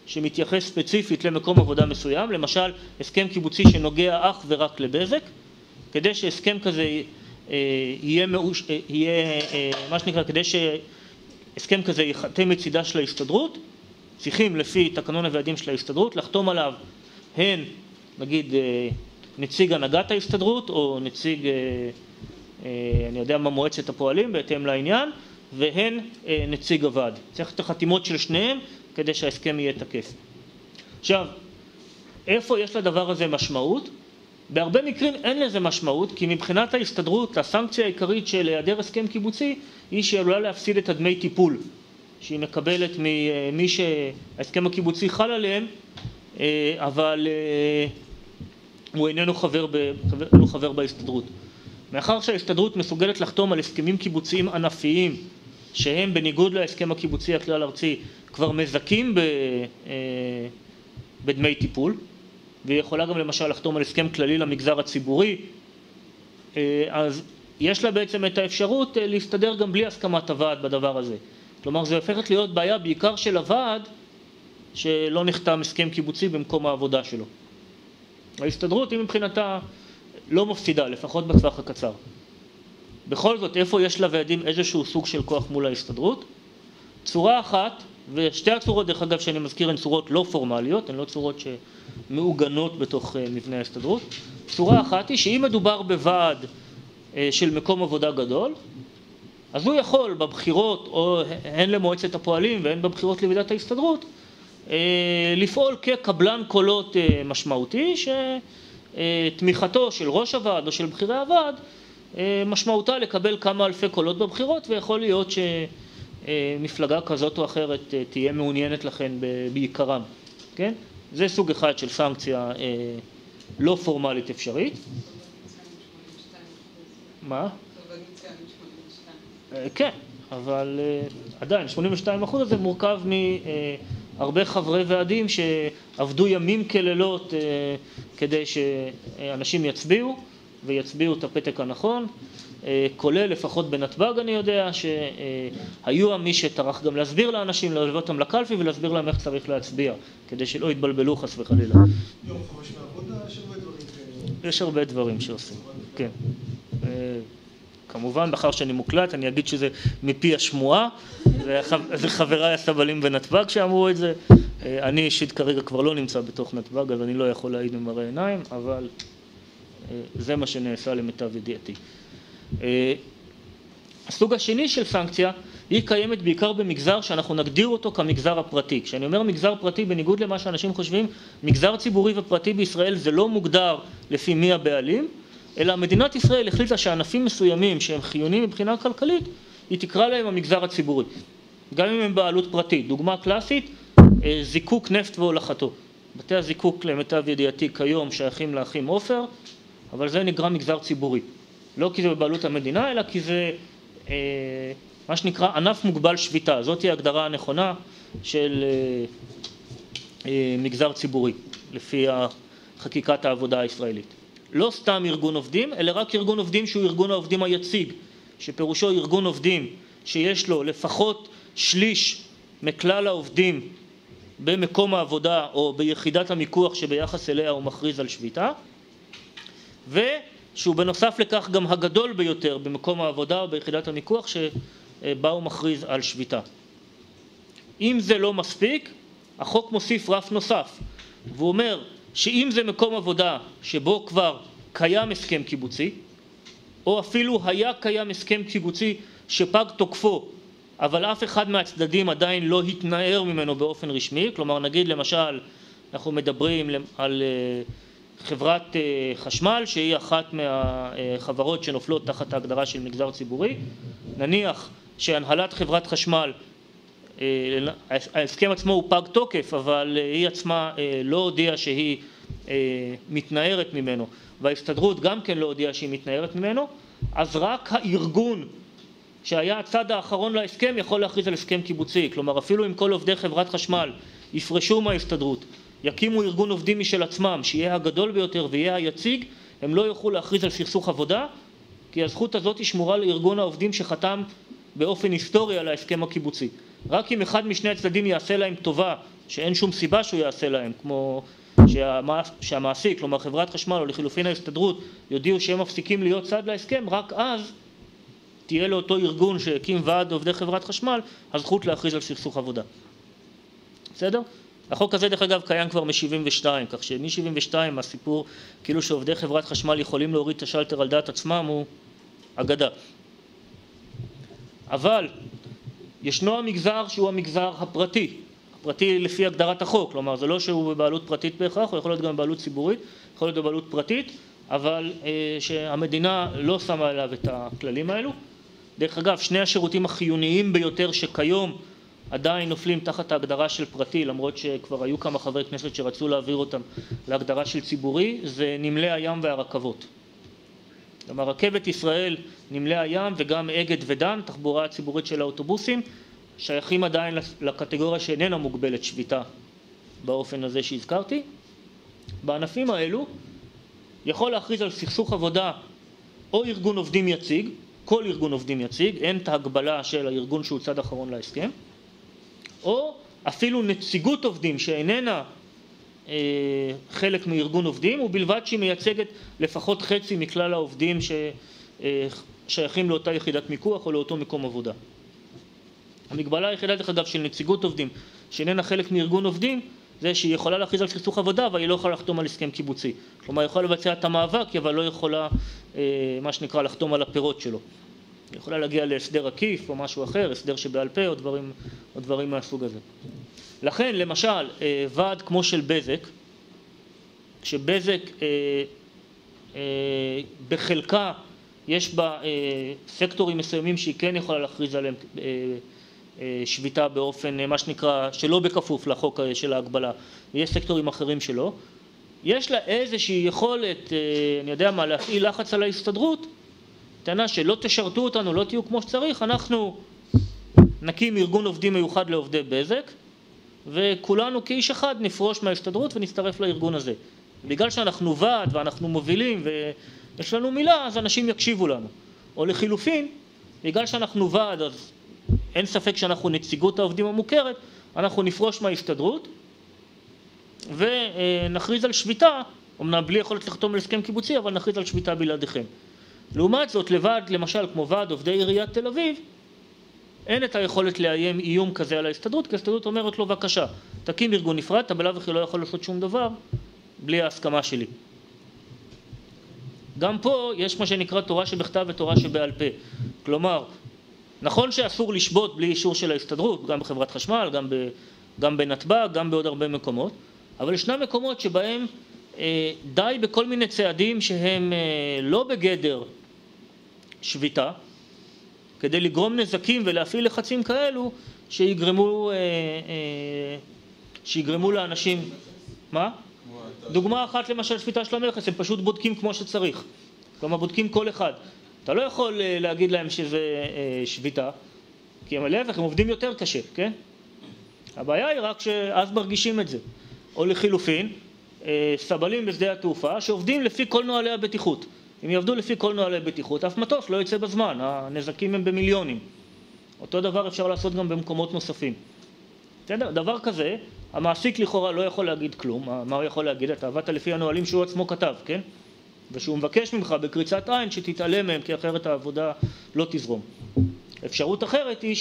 A: שמתייחס ספציפית למקום עבודה מסוים, למשל הסכם קיבוצי שנוגע אך ורק לבזק, כדי שהסכם כזה יהיה, מאוש... יהיה מה שנקרא, כדי שהסכם כזה ייחתם מצידה של ההסתדרות, צריכים לפי תקנון הוועדים של ההסתדרות לחתום עליו הן, נגיד, נציג הנהגת ההסתדרות או נציג, אני יודע מה, מועצת הפועלים בהתאם לעניין, והן נציג הוועד. צריך את החתימות של שניהם כדי שההסכם יהיה תקף. עכשיו, איפה יש לדבר הזה משמעות? בהרבה מקרים אין לזה משמעות, כי מבחינת ההסתדרות הסנקציה העיקרית של היעדר הסכם קיבוצי היא שהיא עלולה להפסיד את הדמי טיפול שהיא מקבלת ממי שההסכם הקיבוצי חל עליהם, אבל הוא איננו חבר, ב, איננו חבר בהסתדרות. מאחר שההסתדרות מסוגלת לחתום על הסכמים קיבוציים ענפיים שהם בניגוד להסכם הקיבוצי הכלל ארצי כבר מזכים ב, בדמי טיפול, והיא יכולה גם למשל לחתום על הסכם כללי למגזר הציבורי, אז יש לה בעצם את האפשרות להסתדר גם בלי הסכמת הוועד בדבר הזה. כלומר, זה הופכת להיות בעיה בעיקר של הוועד שלא נחתם הסכם קיבוצי במקום העבודה שלו. ההסתדרות היא מבחינתה לא מפסידה, לפחות בטווח הקצר. בכל זאת, איפה יש לוועדים איזשהו סוג של כוח מול ההסתדרות? צורה אחת, ושתי הצורות דרך אגב שאני מזכיר הן צורות לא פורמליות, הן לא צורות שמעוגנות בתוך מבנה ההסתדרות. צורה אחת היא שאם מדובר בוועד של מקום עבודה גדול, אז הוא יכול בבחירות, או הן למועצת הפועלים והן בבחירות לוועידת ההסתדרות, לפעול כקבלן קולות משמעותי, שתמיכתו של ראש הוועד או של בחירי הוועד משמעותה לקבל כמה אלפי קולות בבחירות, ויכול להיות שמפלגה כזאת או אחרת תהיה מעוניינת לכן בעיקרם. כן? זה סוג אחד של סנקציה לא פורמלית אפשרית. מה? כן, אבל עדיין שמונים ושתיים אחוז הזה מורכב מהרבה חברי ועדים שעבדו ימים כלילות כדי שאנשים יצביעו ויצביעו את הפתק הנכון, כולל לפחות בנתב"ג אני יודע שהיו מי שטרח גם להסביר לאנשים, להביא אותם לקלפי ולהסביר להם איך צריך להצביע כדי שלא יתבלבלו חס וחלילה.
B: יום חמש מהעבודה יש הרבה דברים כאלה.
A: יש הרבה דברים שעושים, כן. כמובן, בחר שאני מוקלט, אני אגיד שזה מפי השמועה, זה חבריי הסבלים בנתב"ג שאמרו את זה. אני אישית כרגע כבר לא נמצא בתוך נתב"ג, אז אני לא יכול להעיד במראה עיניים, אבל זה מה שנעשה למיטב ידיעתי. הסוג השני של סנקציה, היא קיימת בעיקר במגזר שאנחנו נגדיר אותו כמגזר הפרטי. כשאני אומר מגזר פרטי, בניגוד למה שאנשים חושבים, מגזר ציבורי ופרטי בישראל זה לא מוגדר לפי מי הבעלים, אלא מדינת ישראל החליטה שענפים מסוימים שהם חיוניים מבחינה כלכלית, היא תקרא להם המגזר הציבורי. גם אם הם בעלות פרטית. דוגמה קלאסית, זיקוק נפט והולכתו. בתי הזיקוק למיטב ידיעתי כיום שייכים לאחים עופר, אבל זה נקרא מגזר ציבורי. לא כי זה בבעלות המדינה, אלא כי זה אה, מה שנקרא ענף מוגבל שביתה. זאת היא ההגדרה הנכונה של אה, אה, מגזר ציבורי, לפי חקיקת העבודה הישראלית. לא סתם ארגון עובדים, אלא רק ארגון עובדים שהוא ארגון העובדים היציג, שפירושו ארגון עובדים שיש לו לפחות שליש מכלל העובדים במקום העבודה או ביחידת המיקוח שביחס אליה הוא מכריז על שביתה, ושהוא בנוסף לכך גם הגדול ביותר במקום העבודה או ביחידת המיקוח שבה הוא מכריז על שביתה. אם זה לא מספיק, החוק מוסיף רף נוסף, והוא אומר שאם זה מקום עבודה שבו כבר קיים הסכם קיבוצי, או אפילו היה קיים הסכם קיבוצי שפג תוקפו, אבל אף אחד מהצדדים עדיין לא התנער ממנו באופן רשמי, כלומר נגיד למשל אנחנו מדברים על חברת חשמל שהיא אחת מהחברות שנופלות תחת ההגדרה של מגזר ציבורי, נניח שהנהלת חברת חשמל, ההסכם עצמו הוא פג תוקף, אבל היא עצמה לא הודיעה שהיא מתנערת ממנו, וההסתדרות גם כן לא הודיעה שהיא מתנערת ממנו, אז רק הארגון שהיה הצד האחרון להסכם יכול להכריז על הסכם קיבוצי. כלומר אפילו אם כל עובדי חברת חשמל יפרשו מההסתדרות, יקימו ארגון עובדים משל עצמם שיהיה הגדול ביותר ויהיה היציג, הם לא יוכלו להכריז על סכסוך עבודה, כי הזכות הזאת היא שמורה לארגון העובדים שחתם באופן היסטורי על ההסכם הקיבוצי. רק אם אחד משני הצדדים יעשה להם טובה שאין שום סיבה שהוא יעשה להם, כמו שהמעסיק, כלומר חברת חשמל או לחילופין ההסתדרות, יודיעו שהם מפסיקים להיות צד להסכם, רק אז תהיה לאותו ארגון שהקים ועד עובדי חברת חשמל הזכות להכריז על סכסוך עבודה. בסדר? החוק הזה דרך אגב קיים כבר מ-שבעים ושתיים, כך שמ-שבעים ושתיים הסיפור כאילו שעובדי חברת חשמל יכולים להוריד את השלטר על דעת עצמם הוא אגדה. אבל ישנו המגזר שהוא המגזר הפרטי, הפרטי לפי הגדרת החוק, כלומר זה לא שהוא בבעלות פרטית בהכרח, הוא יכול להיות גם בבעלות ציבורית, יכול להיות בבעלות פרטית, אבל אה, שהמדינה לא שמה עליו את הכללים האלו. דרך אגב, שני השירותים החיוניים ביותר שכיום עדיין נופלים תחת ההגדרה של פרטי, למרות שכבר היו כמה חברי כנסת שרצו להעביר אותם להגדרה של ציבורי, זה נמלי הים והרכבות. כלומר, רכבת ישראל, נמלי הים וגם אגד ודן, תחבורה הציבורית של האוטובוסים, שייכים עדיין לקטגוריה שאיננה מוגבלת שביתה באופן הזה שהזכרתי. בענפים האלו יכול להכריז על סכסוך עבודה או ארגון עובדים יציג, כל ארגון עובדים יציג, אין את ההגבלה של הארגון שהוא צד אחרון להסכם, או אפילו נציגות עובדים שאיננה אה, חלק מארגון עובדים, ובלבד שהיא מייצגת לפחות חצי מכלל העובדים ששייכים לאותה יחידת מיקוח או לאותו מקום עבודה. המגבלה היחידה דרך אגב של נציגות עובדים שאיננה חלק מארגון עובדים, זה שהיא יכולה להכריז על סכסוך עבודה, אבל היא לא יכולה לחתום על הסכם קיבוצי. כלומר, היא יכולה לבצע את המאבק, אבל לא יכולה, אה, מה שנקרא, לחתום על הפירות שלו. היא יכולה להגיע להסדר עקיף או משהו אחר, הסדר שבעל פה או דברים, או דברים מהסוג הזה. לכן, למשל, אה, ועד כמו של בזק, כשבזק אה, אה, בחלקה יש בה אה, סקטורים מסוימים שהיא כן יכולה להכריז עליהם אה, שביתה באופן, מה שנקרא, שלא בכפוף לחוק של ההגבלה, ויש סקטורים אחרים שלא, יש לה איזושהי יכולת, אני יודע מה, להפעיל לחץ על ההסתדרות, טענה שלא תשרתו אותנו, לא תהיו כמו שצריך, אנחנו נקים ארגון עובדים מיוחד לעובדי בזק, וכולנו כאיש אחד נפרוש מההסתדרות ונצטרף לארגון הזה. בגלל שאנחנו ועד ואנחנו מובילים ויש לנו מילה, אז אנשים יקשיבו לנו. או לחילופין, בגלל שאנחנו ועד, אז אין ספק שאנחנו נציגות העובדים המוכרת, אנחנו נפרוש מההסתדרות ונכריז על שביתה, אמנם בלי יכולת לחתום על הסכם קיבוצי, אבל נכריז על שביתה בלעדיכם. לעומת זאת, לבד, למשל, כמו ועד עובדי עיריית תל אביב, אין את היכולת לאיים איום כזה על ההסתדרות, כי ההסתדרות אומרת לו, בבקשה, תקים ארגון נפרד, אתה בלאו הכי לא יכול לעשות שום דבר בלי ההסכמה שלי. גם פה יש מה שנקרא תורה שבכתב ותורה שבעל פה. כלומר, נכון שאסור לשבות בלי אישור של ההסתדרות, גם בחברת חשמל, גם, ב, גם בנתב"ג, גם בעוד הרבה מקומות, אבל ישנם מקומות שבהם אה, די בכל מיני צעדים שהם אה, לא בגדר שביתה, כדי לגרום נזקים ולהפעיל לחצים כאלו שיגרמו, אה, אה, שיגרמו לאנשים... מה? דוגמה אחת למשל שביתה של המכס, הם פשוט בודקים כמו שצריך. כלומר בודקים כל אחד. אתה לא יכול להגיד להם שזה שביתה, כי הם להפך, הם עובדים יותר קשה, כן? הבעיה היא רק שאז מרגישים את זה. או לחילופין, סבלים בשדה התעופה שעובדים לפי כל נוהלי הבטיחות. אם יעבדו לפי כל נוהלי הבטיחות, אף מטוס לא יצא בזמן, הנזקים הם במיליונים. אותו דבר אפשר לעשות גם במקומות נוספים. דבר כזה, המעסיק לכאורה לא יכול להגיד כלום, מה הוא יכול להגיד? אתה עבדת לפי הנוהלים שהוא עצמו כתב, כן? ושהוא מבקש ממך בקריצת עין שתתעלם מהם, כי אחרת העבודה לא תזרום. אפשרות אחרת היא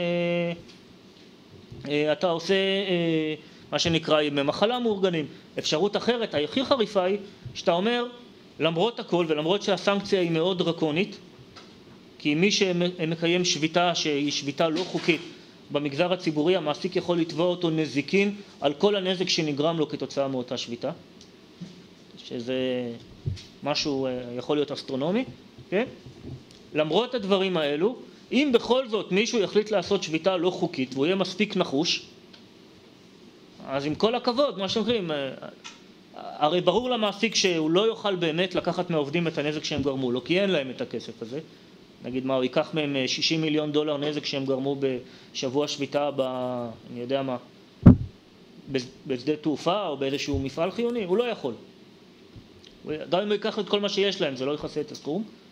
A: שאתה עושה מה שנקרא ימי מחלה מאורגנים. אפשרות אחרת, הכי חריפה היא, שאתה אומר, למרות הכל ולמרות שהסנקציה היא מאוד דרקונית, כי מי שמקיים שביתה שהיא שביתה לא חוקית במגזר הציבורי, המעסיק יכול לתבוע אותו נזיקין על כל הנזק שנגרם לו כתוצאה מאותה שביתה, שזה משהו יכול להיות אסטרונומי, כן? למרות הדברים האלו, אם בכל זאת מישהו יחליט לעשות שביתה לא חוקית והוא יהיה מספיק נחוש, אז עם כל הכבוד, מה שאומרים, הרי ברור למעסיק שהוא לא יוכל באמת לקחת מהעובדים את הנזק שהם גרמו לו, כי אין להם את הכסף הזה. נגיד מה, הוא ייקח מהם שישים מיליון דולר נזק שהם גרמו בשבוע שביתה, ב, אני יודע מה, בשדה תעופה או באיזשהו מפעל חיוני, הוא לא יכול. גם אם הוא ייקח את כל מה שיש להם, זה לא יכסה את הסכום.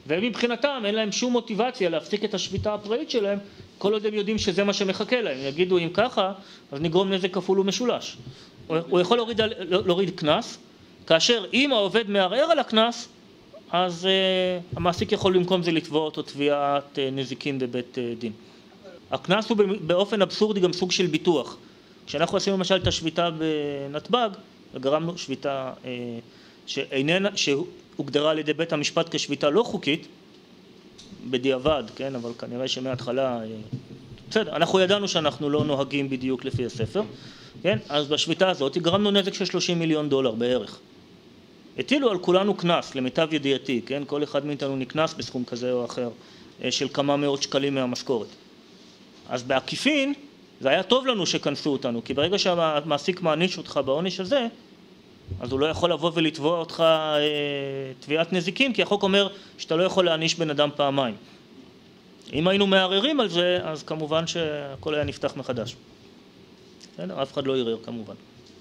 A: ומבחינתם אין להם שום מוטיבציה להפסיק את השביתה הפראית שלהם, כל עוד הם יודעים שזה מה שמחכה להם. יגידו אם ככה, אז נגרום נזק כפול ומשולש. הוא יכול להוריד, להוריד קנס, כאשר אם העובד מערער על הקנס, אז uh, המעסיק יכול במקום זה לתבוע אותו תביעת uh, נזיקין בבית uh, דין. הקנס הוא באופן אבסורדי גם סוג של ביטוח. כשאנחנו עשינו למשל את השביתה בנתב"ג, וגרמנו שביתה uh, שאיננה, שהוגדרה על ידי בית המשפט כשביתה לא חוקית, בדיעבד, כן, אבל כנראה שמההתחלה, uh, בסדר, אנחנו ידענו שאנחנו לא נוהגים בדיוק לפי הספר, כן, אז בשביתה הזאת גרמנו נזק של שלושים מיליון דולר בערך. הטילו על כולנו קנס, למיטב ידיעתי, כן? כל אחד מאיתנו נקנס בסכום כזה או אחר של כמה מאות שקלים מהמשכורת. אז בעקיפין, זה היה טוב לנו שכנסו אותנו, כי ברגע שהמעסיק מעניש אותך בעונש הזה, אז הוא לא יכול לבוא ולתבוע אותך אה, תביעת נזיקין, כי החוק אומר שאתה לא יכול להעניש בן אדם פעמיים. אם היינו מערערים על זה, אז כמובן שהכל היה נפתח מחדש. בסדר? אף אחד לא ערער כמובן.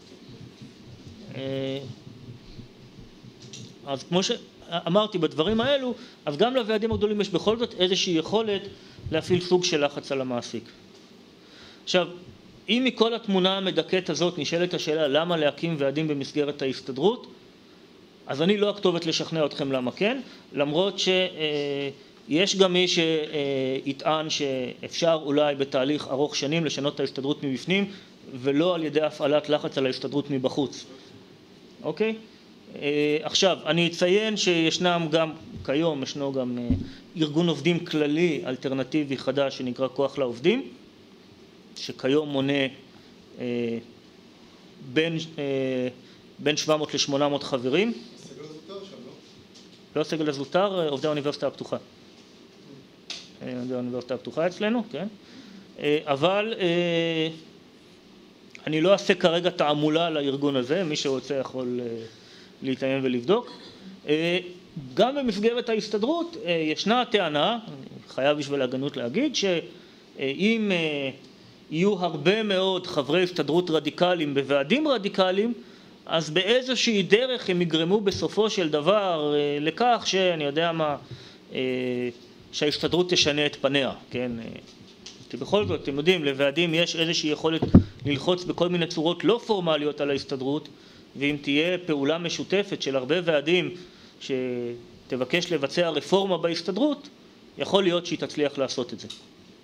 A: אה, אז כמו שאמרתי בדברים האלו, אז גם לוועדים הגדולים יש בכל זאת איזושהי יכולת להפעיל סוג של לחץ על המעסיק. עכשיו, אם מכל התמונה המדכאת הזאת נשאלת השאלה למה להקים ועדים במסגרת ההסתדרות, אז אני לא הכתובת לשכנע אתכם למה כן, למרות שיש גם מי שיטען שאפשר אולי בתהליך ארוך שנים לשנות את ההסתדרות מבפנים, ולא על ידי הפעלת לחץ על ההסתדרות מבחוץ. אוקיי? עכשיו, אני אציין שישנם גם, כיום ישנו גם ארגון עובדים כללי אלטרנטיבי חדש שנקרא כוח לעובדים, שכיום מונה בין, בין שבע מאות ל-שמונה מאות חברים.
B: הסגל הזוטר שם, לא?
A: לא הסגל הזוטר, עובדי האוניברסיטה הפתוחה. עובדי האוניברסיטה הפתוחה אצלנו, כן. אבל אני לא אעשה כרגע תעמולה לארגון הזה, מי שרוצה יכול להתעניין ולבדוק. גם במסגרת ההסתדרות ישנה טענה, חייב בשביל ההגנות להגיד, שאם יהיו הרבה מאוד חברי הסתדרות רדיקליים בוועדים רדיקליים, אז באיזושהי דרך הם יגרמו בסופו של דבר לכך שאני יודע מה, שההסתדרות תשנה את פניה, כן? כי בכל זאת, אתם יודעים, לוועדים יש איזושהי יכולת ללחוץ בכל מיני צורות לא פורמליות על ההסתדרות, ואם תהיה פעולה משותפת של הרבה ועדים שתבקש לבצע רפורמה בהסתדרות, יכול להיות שהיא תצליח לעשות את זה.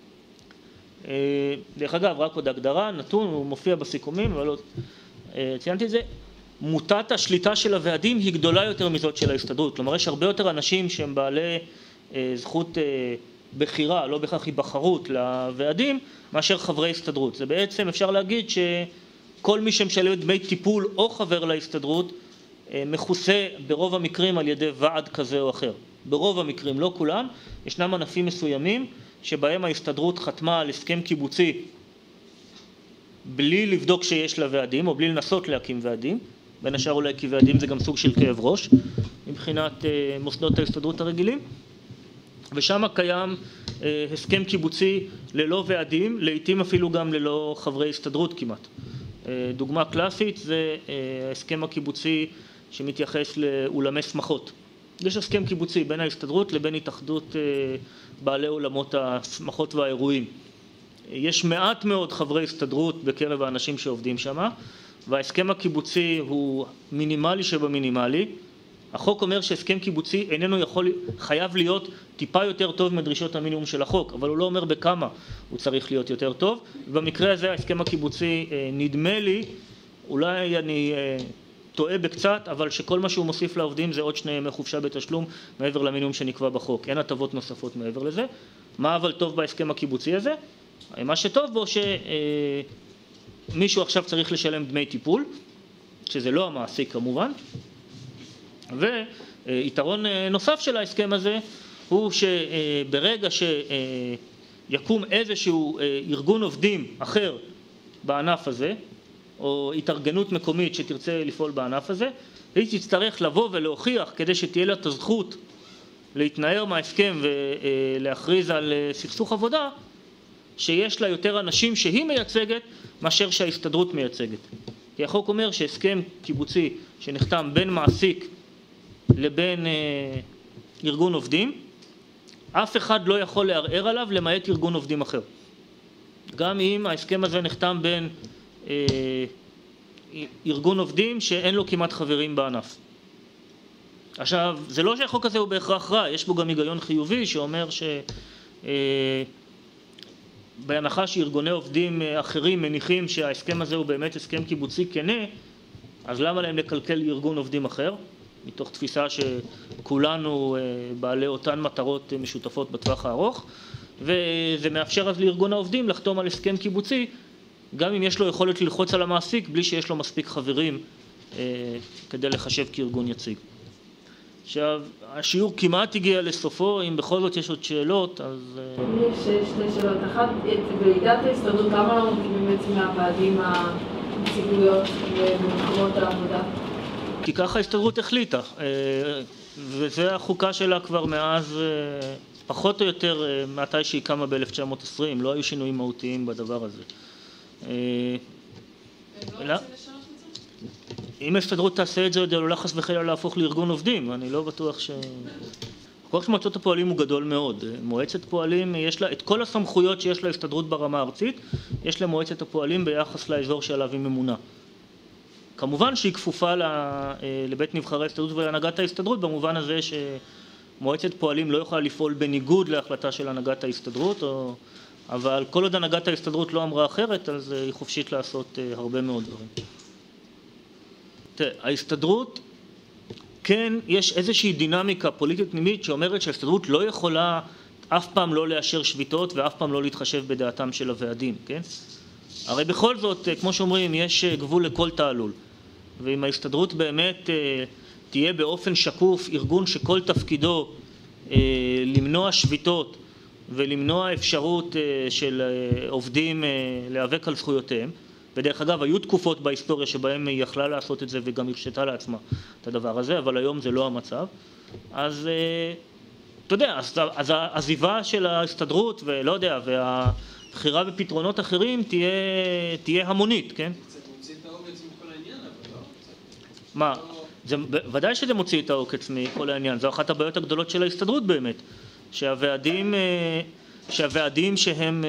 A: דרך אגב, רק עוד הגדרה, נתון, הוא מופיע בסיכומים, אבל לא ציינתי את זה, מוטת השליטה של הוועדים היא גדולה יותר מזאת של ההסתדרות. כלומר, יש הרבה יותר אנשים שהם בעלי זכות בחירה, לא בכך היבחרות לוועדים, מאשר חברי הסתדרות. זה בעצם אפשר להגיד שכל מי שמשלם דמי טיפול או חבר להסתדרות, מכוסה ברוב המקרים על ידי ועד כזה או אחר. ברוב המקרים, לא כולם, ישנם ענפים מסוימים שבהם ההסתדרות חתמה על הסכם קיבוצי בלי לבדוק שיש לה ועדים, או בלי לנסות להקים ועדים, בין השאר אולי כי ועדים זה גם סוג של כאב ראש, מבחינת מוסדות ההסתדרות הרגילים, ושם קיים הסכם קיבוצי ללא ועדים, לעתים אפילו גם ללא חברי הסתדרות כמעט. דוגמה קלאסית זה ההסכם הקיבוצי שמתייחס לאולמי שמחות. יש הסכם קיבוצי בין ההסתדרות לבין התאחדות בעלי אולמות השמחות והאירועים. יש מעט מאוד חברי הסתדרות בקרב האנשים שעובדים שם, וההסכם הקיבוצי הוא מינימלי שבמינימלי. החוק אומר שהסכם קיבוצי איננו יכול, חייב להיות טיפה יותר טוב מדרישות המינימום של החוק, אבל הוא לא אומר בכמה הוא צריך להיות יותר טוב. במקרה הזה ההסכם הקיבוצי נדמה לי, אולי אני טועה בקצת, אבל שכל מה שהוא מוסיף לעובדים זה עוד שני ימי חופשה בתשלום מעבר למינימום שנקבע בחוק. אין הטבות נוספות מעבר לזה. מה אבל טוב בהסכם הקיבוצי הזה? מה שטוב בו שמישהו עכשיו צריך לשלם דמי טיפול, שזה לא המעסיק כמובן, ויתרון נוסף של ההסכם הזה הוא שברגע שיקום איזשהו ארגון עובדים אחר בענף הזה, או התארגנות מקומית שתרצה לפעול בענף הזה, היא תצטרך לבוא ולהוכיח כדי שתהיה לה את הזכות להתנער מההסכם ולהכריז על סכסוך עבודה, שיש לה יותר אנשים שהיא מייצגת מאשר שההסתדרות מייצגת. כי החוק אומר שהסכם קיבוצי שנחתם בין מעסיק לבין ארגון עובדים, אף אחד לא יכול לערער עליו למעט ארגון עובדים אחר. גם אם ההסכם הזה נחתם בין אה, ארגון עובדים שאין לו כמעט חברים בענף. עכשיו, זה לא שהחוק הזה הוא בהכרח רע, יש בו גם היגיון חיובי שאומר ש... אה, בהנחה שארגוני עובדים אחרים מניחים שההסכם הזה הוא באמת הסכם קיבוצי כנה, אז למה להם לקלקל ארגון עובדים אחר? מתוך תפיסה שכולנו בעלי אותן מטרות משותפות בטווח הארוך, וזה מאפשר אז לארגון העובדים לחתום על הסכם קיבוצי, גם אם יש לו יכולת ללחוץ על המעסיק, בלי שיש לו מספיק חברים כדי לחשב כארגון יציג. עכשיו, השיעור כמעט הגיע לסופו, אם בכל זאת יש עוד שאלות, אז...
E: יש שתי שאלות. אחת, בוועידת ההסתדרות, למה לא מרכיבים בעצם מהוועדים הנציגויות במקומות העבודה?
A: כי ככה ההסתדרות החליטה, וזה החוקה שלה כבר מאז, פחות או יותר, מתי שהיא קמה ב-אלף תשע מאות עשרים, לא היו שינויים מהותיים בדבר הזה.
E: הם לא רוצים לשנות את זה?
A: אם ההסתדרות תעשה את זה, עלולה חס וחלילה להפוך לארגון עובדים, אני לא בטוח ש... הכוח של מועצות הפועלים הוא גדול מאוד. מועצת פועלים, יש לה את כל הסמכויות שיש להסתדרות ברמה הארצית, יש למועצת הפועלים ביחס לאזור שעליו היא ממונה. כמובן שהיא כפופה לבית נבחרי ההסתדרות ולהנהגת ההסתדרות, במובן הזה שמועצת פועלים לא יכולה לפעול בניגוד להחלטה של הנהגת ההסתדרות, או... אבל כל עוד הנהגת ההסתדרות לא אמרה אחרת, אז היא חופשית לעשות הרבה מאוד דברים. תראה, ההסתדרות, כן, יש איזושהי דינמיקה פוליטית פנימית שאומרת שההסתדרות לא יכולה אף פעם לא לאשר שביתות ואף פעם לא להתחשב בדעתם של הוועדים, כן? הרי בכל זאת, כמו שאומרים, יש גבול לכל תעלול. ואם ההסתדרות באמת תהיה באופן שקוף ארגון שכל תפקידו למנוע שביתות ולמנוע אפשרות של עובדים להיאבק על זכויותיהם, ודרך אגב, היו תקופות בהיסטוריה שבהם היא יכלה לעשות את זה וגם הרשתה לעצמה את הדבר הזה, אבל היום זה לא המצב. אז אתה יודע, אז העזיבה של ההסתדרות ולא יודע, והבחירה בפתרונות אחרים תהיה, תהיה המונית, כן?
C: זה מוציא את העוקץ מכל העניין, אבל לא?
A: מה? זה, ודאי שזה מוציא את העוקץ מכל העניין, זו אחת הבעיות הגדולות של ההסתדרות באמת, שהוועדים, שהוועדים שהם...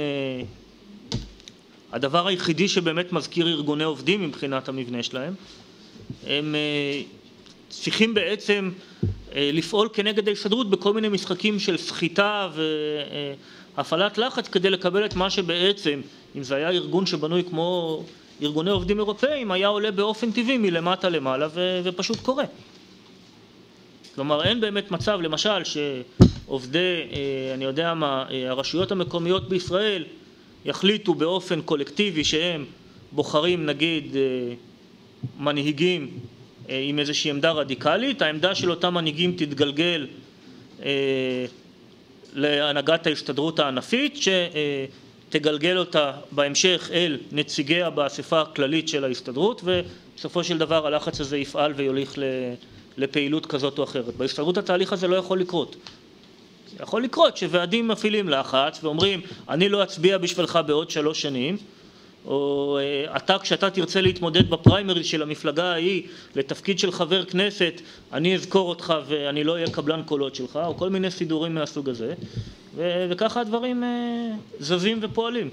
A: הדבר היחידי שבאמת מזכיר ארגוני עובדים מבחינת המבנה שלהם, הם צריכים בעצם לפעול כנגד ההסתדרות בכל מיני משחקים של סחיטה והפעלת לחץ כדי לקבל את מה שבעצם, אם זה היה ארגון שבנוי כמו ארגוני עובדים אירופאים, היה עולה באופן טבעי מלמטה למעלה ופשוט קורה. כלומר, אין באמת מצב, למשל, שעובדי, אני יודע מה, הרשויות המקומיות בישראל, יחליטו באופן קולקטיבי שהם בוחרים נגיד מנהיגים עם איזושהי עמדה רדיקלית, העמדה של אותם מנהיגים תתגלגל להנהגת ההסתדרות הענפית שתגלגל אותה בהמשך אל נציגיה באספה הכללית של ההסתדרות, ובסופו של דבר הלחץ הזה יפעל ויוליך לפעילות כזאת או אחרת. בהסתדרות התהליך הזה לא יכול לקרות. יכול לקרות שוועדים מפעילים לחץ ואומרים אני לא אצביע בשבילך בעוד שלוש שנים, או אתה כשאתה תרצה להתמודד בפריימריז של המפלגה ההיא לתפקיד של חבר כנסת אני אזכור אותך ואני לא אהיה קבלן קולות שלך, או כל מיני סידורים מהסוג הזה, ו- וככה הדברים זזים ופועלים.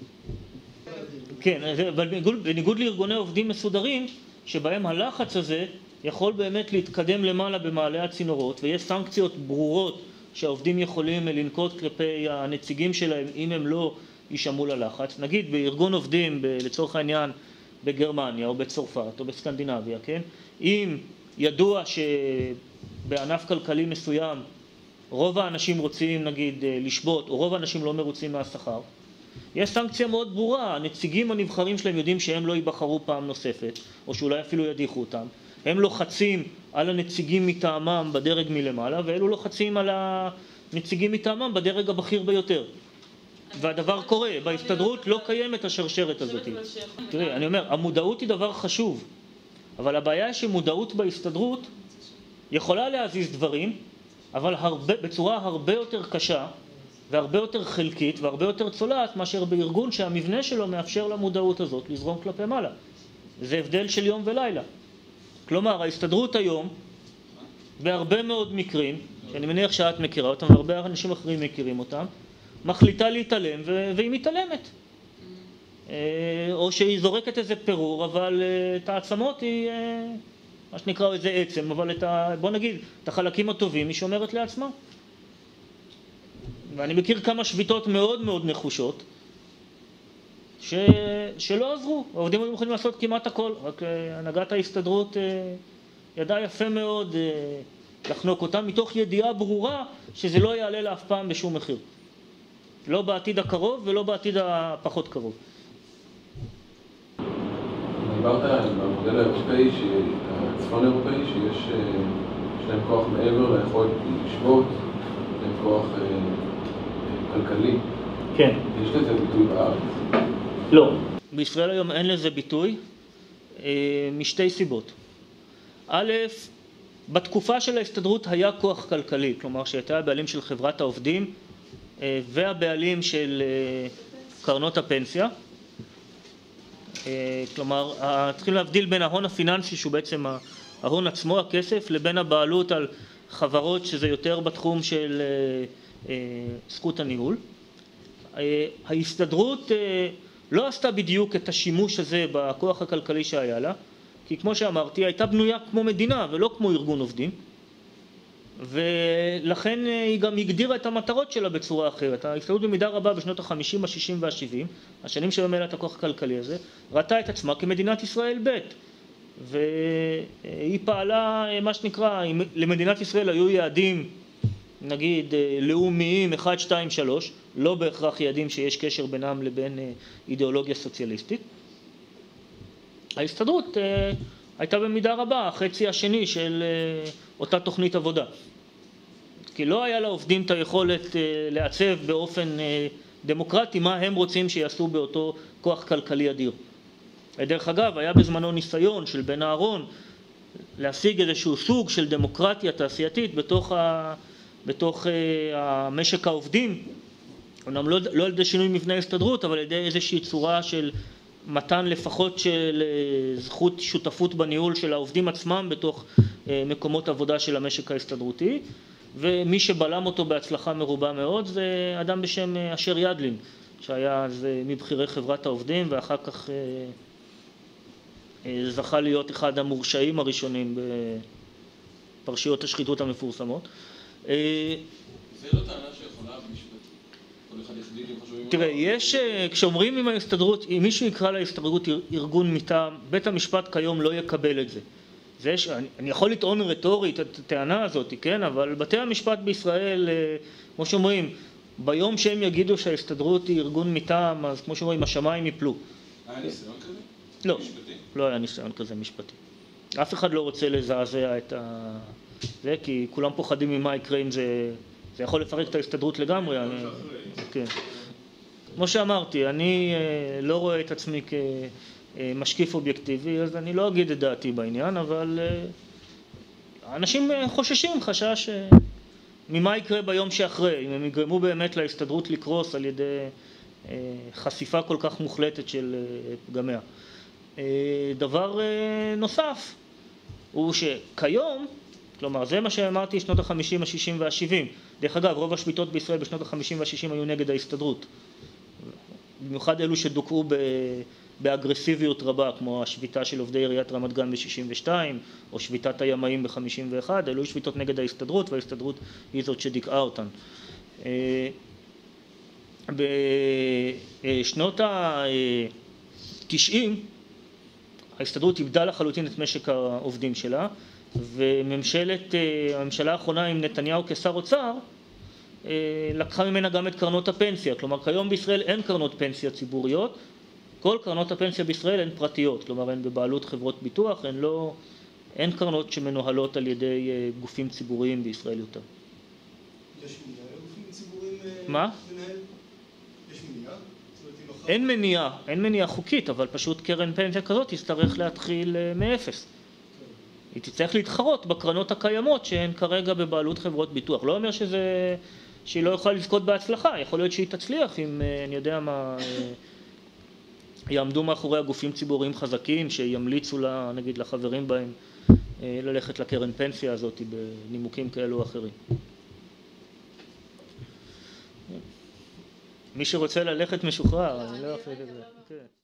A: כן, אבל בניגוד, בניגוד לארגוני עובדים מסודרים שבהם הלחץ הזה יכול באמת להתקדם למעלה במעלה הצינורות ויש סנקציות ברורות שהעובדים יכולים לנקוט כלפי הנציגים שלהם אם הם לא יישמעו ללחץ. נגיד בארגון עובדים, לצורך העניין, בגרמניה או בצרפת או בסקנדינביה, כן? אם ידוע שבענף כלכלי מסוים רוב האנשים רוצים נגיד לשבות או רוב האנשים לא מרוצים מהשכר, יש סנקציה מאוד ברורה, הנציגים הנבחרים שלהם יודעים שהם לא ייבחרו פעם נוספת או שאולי אפילו ידיחו אותם, הם לוחצים על הנציגים מטעמם בדרג מלמעלה, ואלו לוחצים על הנציגים מטעמם בדרג הבכיר ביותר. והדבר קורה, בהסתדרות לא קיימת השרשרת הזאת. תראי, אני אומר, המודעות היא דבר חשוב, אבל הבעיה היא שמודעות בהסתדרות יכולה להזיז דברים, אבל הרבה, בצורה הרבה יותר קשה, והרבה יותר חלקית, והרבה יותר צולעת, מאשר בארגון שהמבנה שלו מאפשר למודעות הזאת לזרום כלפי מעלה. זה הבדל של יום ולילה. כלומר, ההסתדרות היום, בהרבה מאוד מקרים, שאני מניח שאת מכירה אותם והרבה אנשים אחרים מכירים אותם, מחליטה להתעלם והיא מתעלמת. או שהיא זורקת איזה פירור, אבל את העצמות היא, מה שנקרא איזה עצם, אבל את ה, בוא נגיד, את החלקים הטובים היא שומרת לעצמה. ואני מכיר כמה שביתות מאוד מאוד נחושות, ש... שלא עזרו. העובדים היו יכולים לעשות כמעט הכל, רק הנהגת ההסתדרות ידעה יפה מאוד לחנוק אותם, מתוך ידיעה ברורה שזה לא יעלה לה אף פעם בשום מחיר. לא בעתיד הקרוב ולא בעתיד הפחות קרוב.
D: דיברת על המודל האירופאי, הצפון האירופאי, שיש להם כוח מעבר ליכולת לשבות, להם כוח כלכלי.
A: כן.
D: יש לזה ביטוי בארץ?
A: לא. בישראל היום אין לזה ביטוי, משתי סיבות. א', בתקופה של ההסתדרות היה כוח כלכלי, כלומר שהייתה הבעלים של חברת העובדים והבעלים של קרנות הפנסיה. כלומר, צריכים להבדיל בין ההון הפיננסי, שהוא בעצם ההון עצמו, הכסף, לבין הבעלות על חברות שזה יותר בתחום של זכות הניהול. ההסתדרות לא עשתה בדיוק את השימוש הזה בכוח הכלכלי שהיה לה, כי כמו שאמרתי, הייתה בנויה כמו מדינה ולא כמו ארגון עובדים, ולכן היא גם הגדירה את המטרות שלה בצורה אחרת. ההסתדרות במידה רבה בשנות ה-חמישים, ה-שישים וה-שבעים, השנים שבהם היה לה את הכוח הכלכלי הזה, ראתה את עצמה כמדינת ישראל ב', והיא פעלה, מה שנקרא, למדינת ישראל היו יעדים, נגיד, לאומיים אחד, שתיים, שלוש, לא בהכרח יעדים שיש קשר בינם לבין אידיאולוגיה סוציאליסטית. ההסתדרות הייתה במידה רבה החצי השני של אותה תוכנית עבודה. כי לא היה לעובדים את היכולת לעצב באופן דמוקרטי מה הם רוצים שיעשו באותו כוח כלכלי אדיר. דרך אגב, היה בזמנו ניסיון של בן אהרון להשיג איזשהו סוג של דמוקרטיה תעשייתית בתוך, ה... בתוך המשק העובדים, אומנם לא, לא על ידי שינוי מבנה ההסתדרות, אבל על ידי איזושהי צורה של מתן לפחות של זכות שותפות בניהול של העובדים עצמם בתוך מקומות עבודה של המשק ההסתדרותי, ומי שבלם אותו בהצלחה מרובה מאוד זה אדם בשם אשר ידלין, שהיה אז מבחירי חברת העובדים ואחר כך זכה להיות אחד המורשעים הראשונים בפרשיות השחיתות המפורסמות.
D: זה לא טענה שיכולה במשפט?
A: תראה, יש, כשאומרים עם ההסתדרות, אם מישהו יקרא להסתדרות ארגון מטעם, בית המשפט כיום לא יקבל את זה. זה ש... אני יכול לטעון רטורית את הטענה הזאת, כן? אבל בתי המשפט בישראל, כמו שאומרים, ביום שהם יגידו שההסתדרות היא ארגון מטעם, אז כמו שאומרים, השמיים יפלו.
D: היה ניסיון כזה?
A: לא,
D: משפטי?
A: לא היה ניסיון כזה משפטי. אף אחד לא רוצה לזעזע את ה... זה, כי כולם פוחדים ממה יקרה אם זה... זה יכול לפרק את ההסתדרות לגמרי. כן. כמו שאמרתי, אני לא רואה את עצמי כמשקיף אובייקטיבי, אז אני לא אגיד את דעתי בעניין, אבל אנשים חוששים חשש ממה יקרה ביום שאחרי, אם הם יגרמו באמת להסתדרות לקרוס על ידי חשיפה כל כך מוחלטת של פגמיה. דבר נוסף הוא שכיום, כלומר, זה מה שאמרתי שנות ה-חמישים, ה-שישים וה-שבעים. דרך אגב, רוב השביתות בישראל בשנות ה-חמישים וה-שישים היו נגד ההסתדרות. במיוחד אלו שדוכאו באגרסיביות רבה, כמו השביתה של עובדי עיריית רמת גן ב-שישים ושתיים, או שביתת הימאים ב-חמישים ואחת, אלו שביתות נגד ההסתדרות, וההסתדרות היא זאת שדיכאה אותן. בשנות ה-תשעים, ההסתדרות איבדה לחלוטין את משק העובדים שלה, וממשלת, הממשלה האחרונה עם נתניהו כשר אוצר, לקחה ממנה גם את קרנות הפנסיה. כלומר, כיום בישראל אין קרנות פנסיה ציבוריות, כל קרנות הפנסיה בישראל הן פרטיות, כלומר הן בבעלות חברות ביטוח, הן לא, אין קרנות שמנוהלות על ידי גופים ציבוריים בישראל יותר.
B: יש מניעה לגופים ציבוריים
A: מה?
B: לנהל? יש מניעה?
A: אין מניעה, אין מניעה חוקית, אבל פשוט קרן פנסיה כזאת תצטרך להתחיל מאפס. היא תצטרך להתחרות בקרנות הקיימות שהן כרגע בבעלות חברות ביטוח. לא אומר שזה, שהיא לא יכולה לזכות בהצלחה, יכול להיות שהיא תצליח אם, אני יודע מה, יעמדו מאחורי הגופים ציבוריים חזקים שימליצו לה, נגיד, לחברים בהם ללכת לקרן פנסיה הזאת בנימוקים כאלו או אחרים. מי שרוצה ללכת משוחרר, אני לא אפסיק את זה. כן.